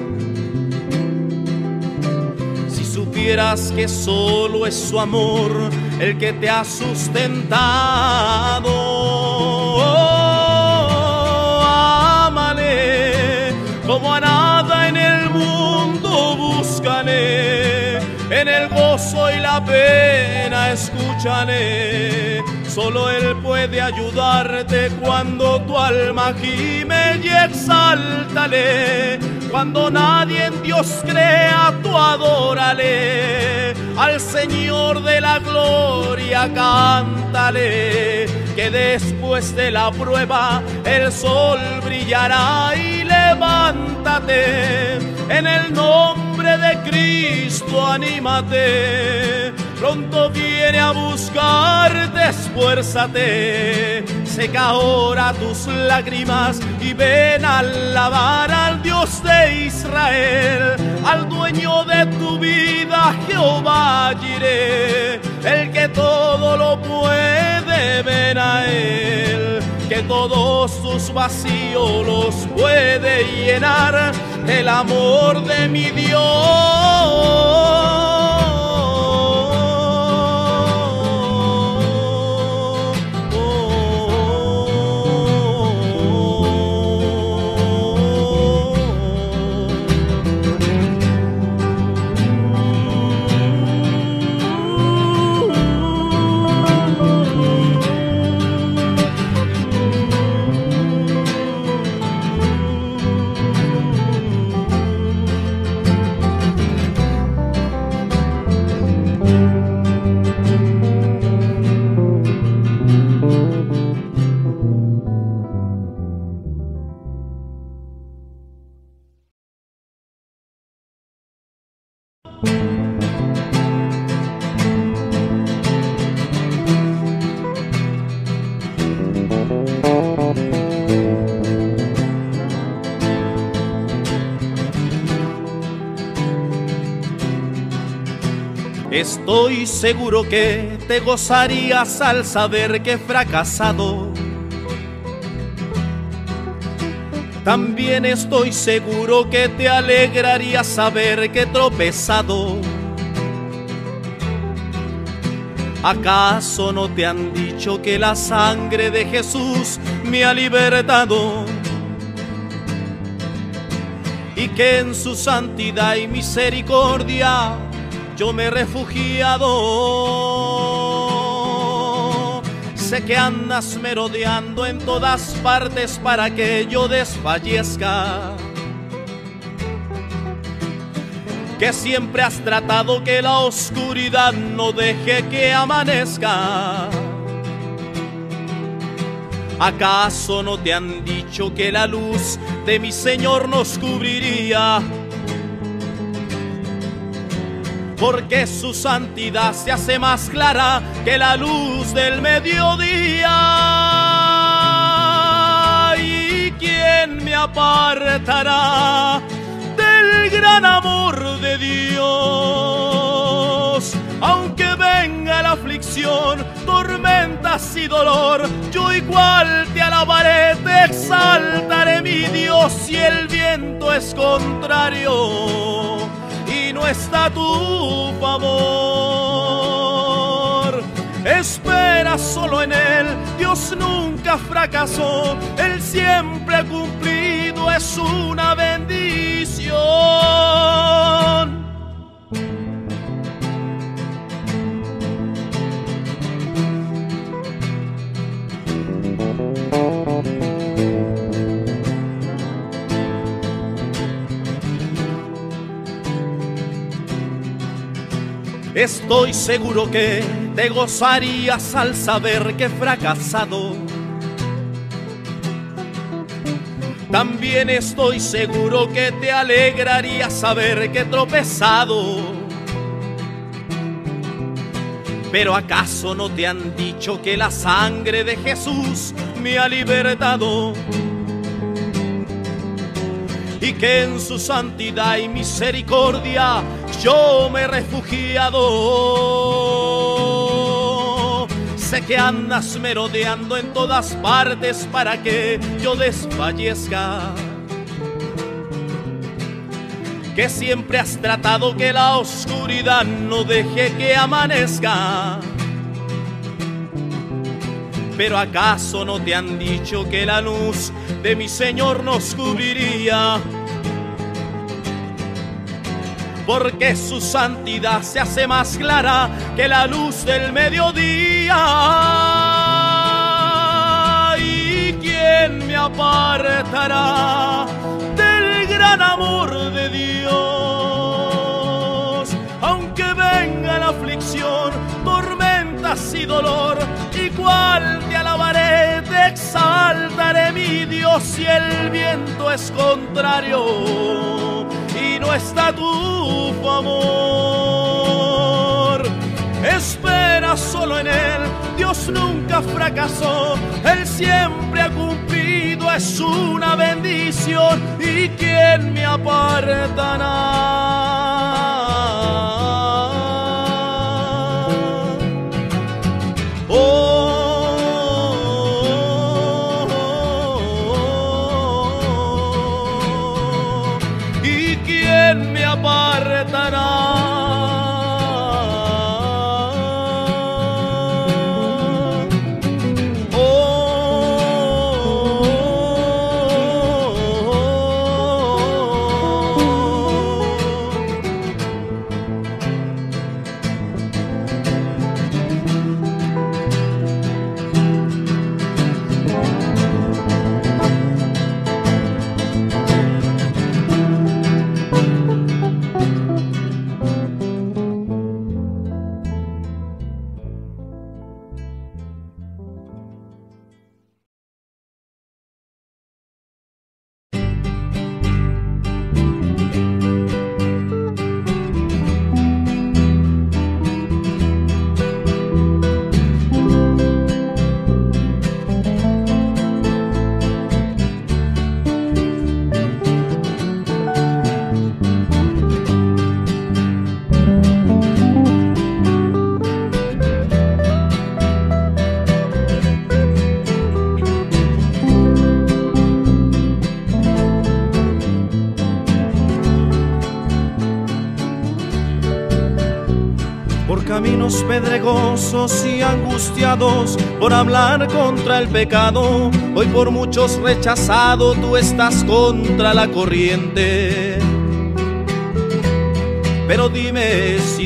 Supieras que solo es su amor el que te ha sustentado. Ámale como a nada en el mundo, búscale en el gozo y la pena, escúchale. Solo Él puede ayudarte cuando tu alma gime y exáltale. Cuando nadie en Dios crea, tú adórale. Al Señor de la gloria cántale, que después de la prueba el sol brillará. Y levántate, en el nombre de Cristo anímate. Pronto viene a buscarte, esfuérzate. Seca ahora tus lágrimas y ven a alabar al Dios de Israel, al dueño de tu vida, Jehová Jireh, el que todo lo puede. Ven a Él, que todos tus vacíos los puede llenar, el amor de mi Dios. Estoy seguro que te gozarías al saber que he fracasado. También estoy seguro que te alegrarías saber que he tropezado. ¿Acaso no te han dicho que la sangre de Jesús me ha libertado? Y que en su santidad y misericordia yo me he refugiado. Sé que andas merodeando en todas partes para que yo desfallezca. que siempre has tratado que la oscuridad no deje que amanezca. ¿Acaso no te han dicho que la luz de mi Señor nos cubriría? Porque su santidad se hace más clara que la luz del mediodía. ¿Y quién me apartará del gran amor de Dios? Aunque venga la aflicción, tormentas y dolor, yo igual te alabaré, te exaltaré, mi Dios, si el viento es contrario y no está a tu favor. Espera solo en Él, Dios nunca fracasó, Él siempre ha cumplido, es una bendición. Estoy seguro que te gozarías al saber que he fracasado. También estoy seguro que te alegrarías saber que he tropezado. Pero ¿acaso no te han dicho que la sangre de Jesús me ha libertado? Y que en su santidad y misericordia yo me he refugiado. Sé que andas merodeando en todas partes para que yo desfallezca, que siempre has tratado que la oscuridad no deje que amanezca. Pero ¿acaso no te han dicho que la luz de mi Señor nos cubriría? Porque su santidad se hace más clara que la luz del mediodía. ¿Y quién me apartará del gran amor de Dios? Aunque venga la aflicción, tormentas y dolor, igual te alabaré, te exaltaré, mi Dios, si el viento es contrario y no está a tu favor. Espera solo en Él, Dios nunca fracasó, Él siempre ha cumplido, es una bendición. ¿Y quién me apartará? ¿Y quién me apartará? Caminos pedregosos y angustiados por hablar contra el pecado, hoy por muchos rechazado, tú estás contra la corriente. Pero dime si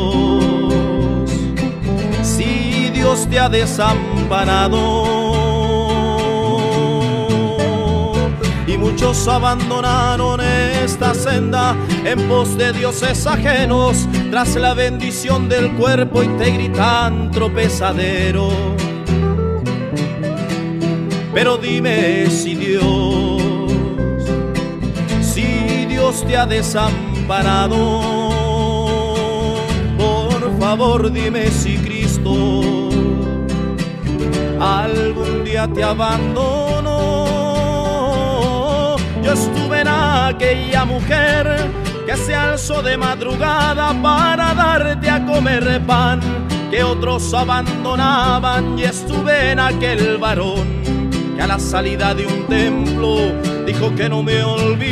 Dios te ha desamparado, y Si muchos abandonaron esta senda en pos de dioses ajenos, tras la bendición del cuerpo y te gritan tropezadero. Pero dime si Dios te ha desamparado. Por favor dime si Cristo algún día te abandonó. Yo estuve en aquella mujer que se alzó de madrugada para darte a comer pan que otros abandonaban, y estuve en aquel varón que a la salida de un templo dijo que no me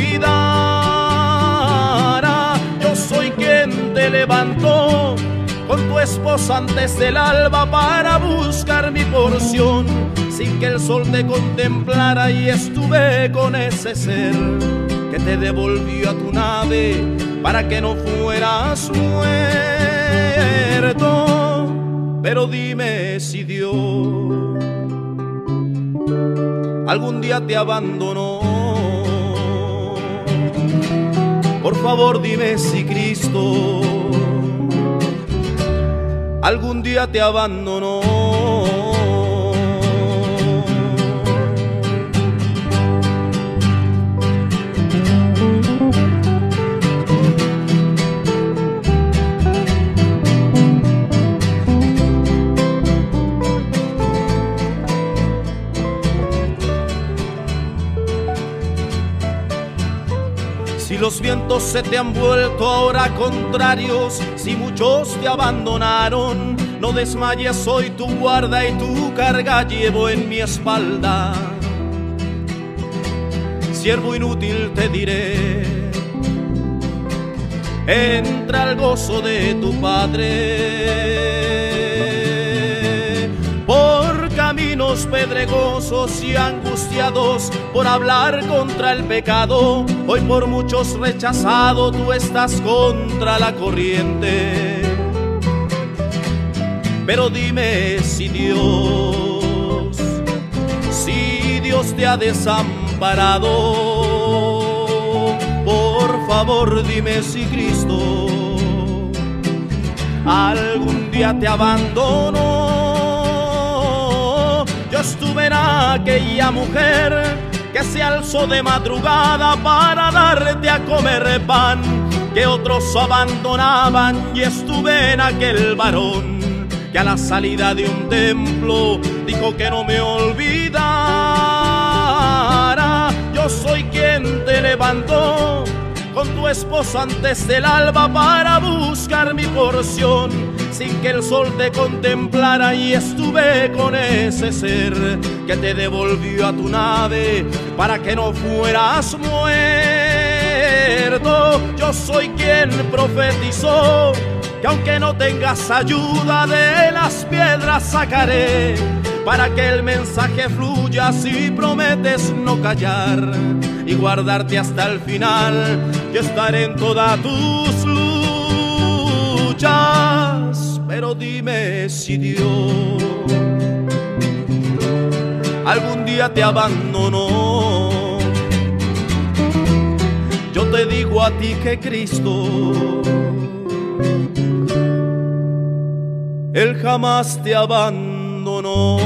olvidara. Yo soy quien te levantó con tu esposa antes del alba para buscar mi porción, sin que el sol te contemplara, y estuve con ese ser que te devolvió a tu nave para que no fueras muerto. Pero dime si Dios algún día te abandonó. Por favor dime si Cristo algún día te abandonó. Si los vientos se te han vuelto ahora contrarios, si muchos te abandonaron, no desmayes, soy tu guarda y tu carga llevo en mi espalda. Siervo inútil te diré, entra al gozo de tu Padre. Por caminos pedregosos y angustiados por hablar contra el pecado, hoy por muchos rechazado, tú estás contra la corriente. Pero dime si Dios te ha desamparado. Por favor dime si Cristo algún día te abandonó. Yo estuve en aquella mujer que se alzó de madrugada para darte a comer pan que otros abandonaban, y estuve en aquel varón que a la salida de un templo dijo que no me olvidara. Yo soy quien te levantó con tu esposo antes del alba para buscar mi porción, sin que el sol te contemplara, y estuve con ese ser que te devolvió a tu nave para que no fueras muerto. Yo soy quien profetizó que aunque no tengas ayuda, de las piedras sacaré, para que el mensaje fluya si prometes no callar y guardarte hasta el final. Yo estaré en todas tus luchas. Pero dime si Dios algún día te abandonó. Yo te digo a ti que Cristo Él jamás te abandonó.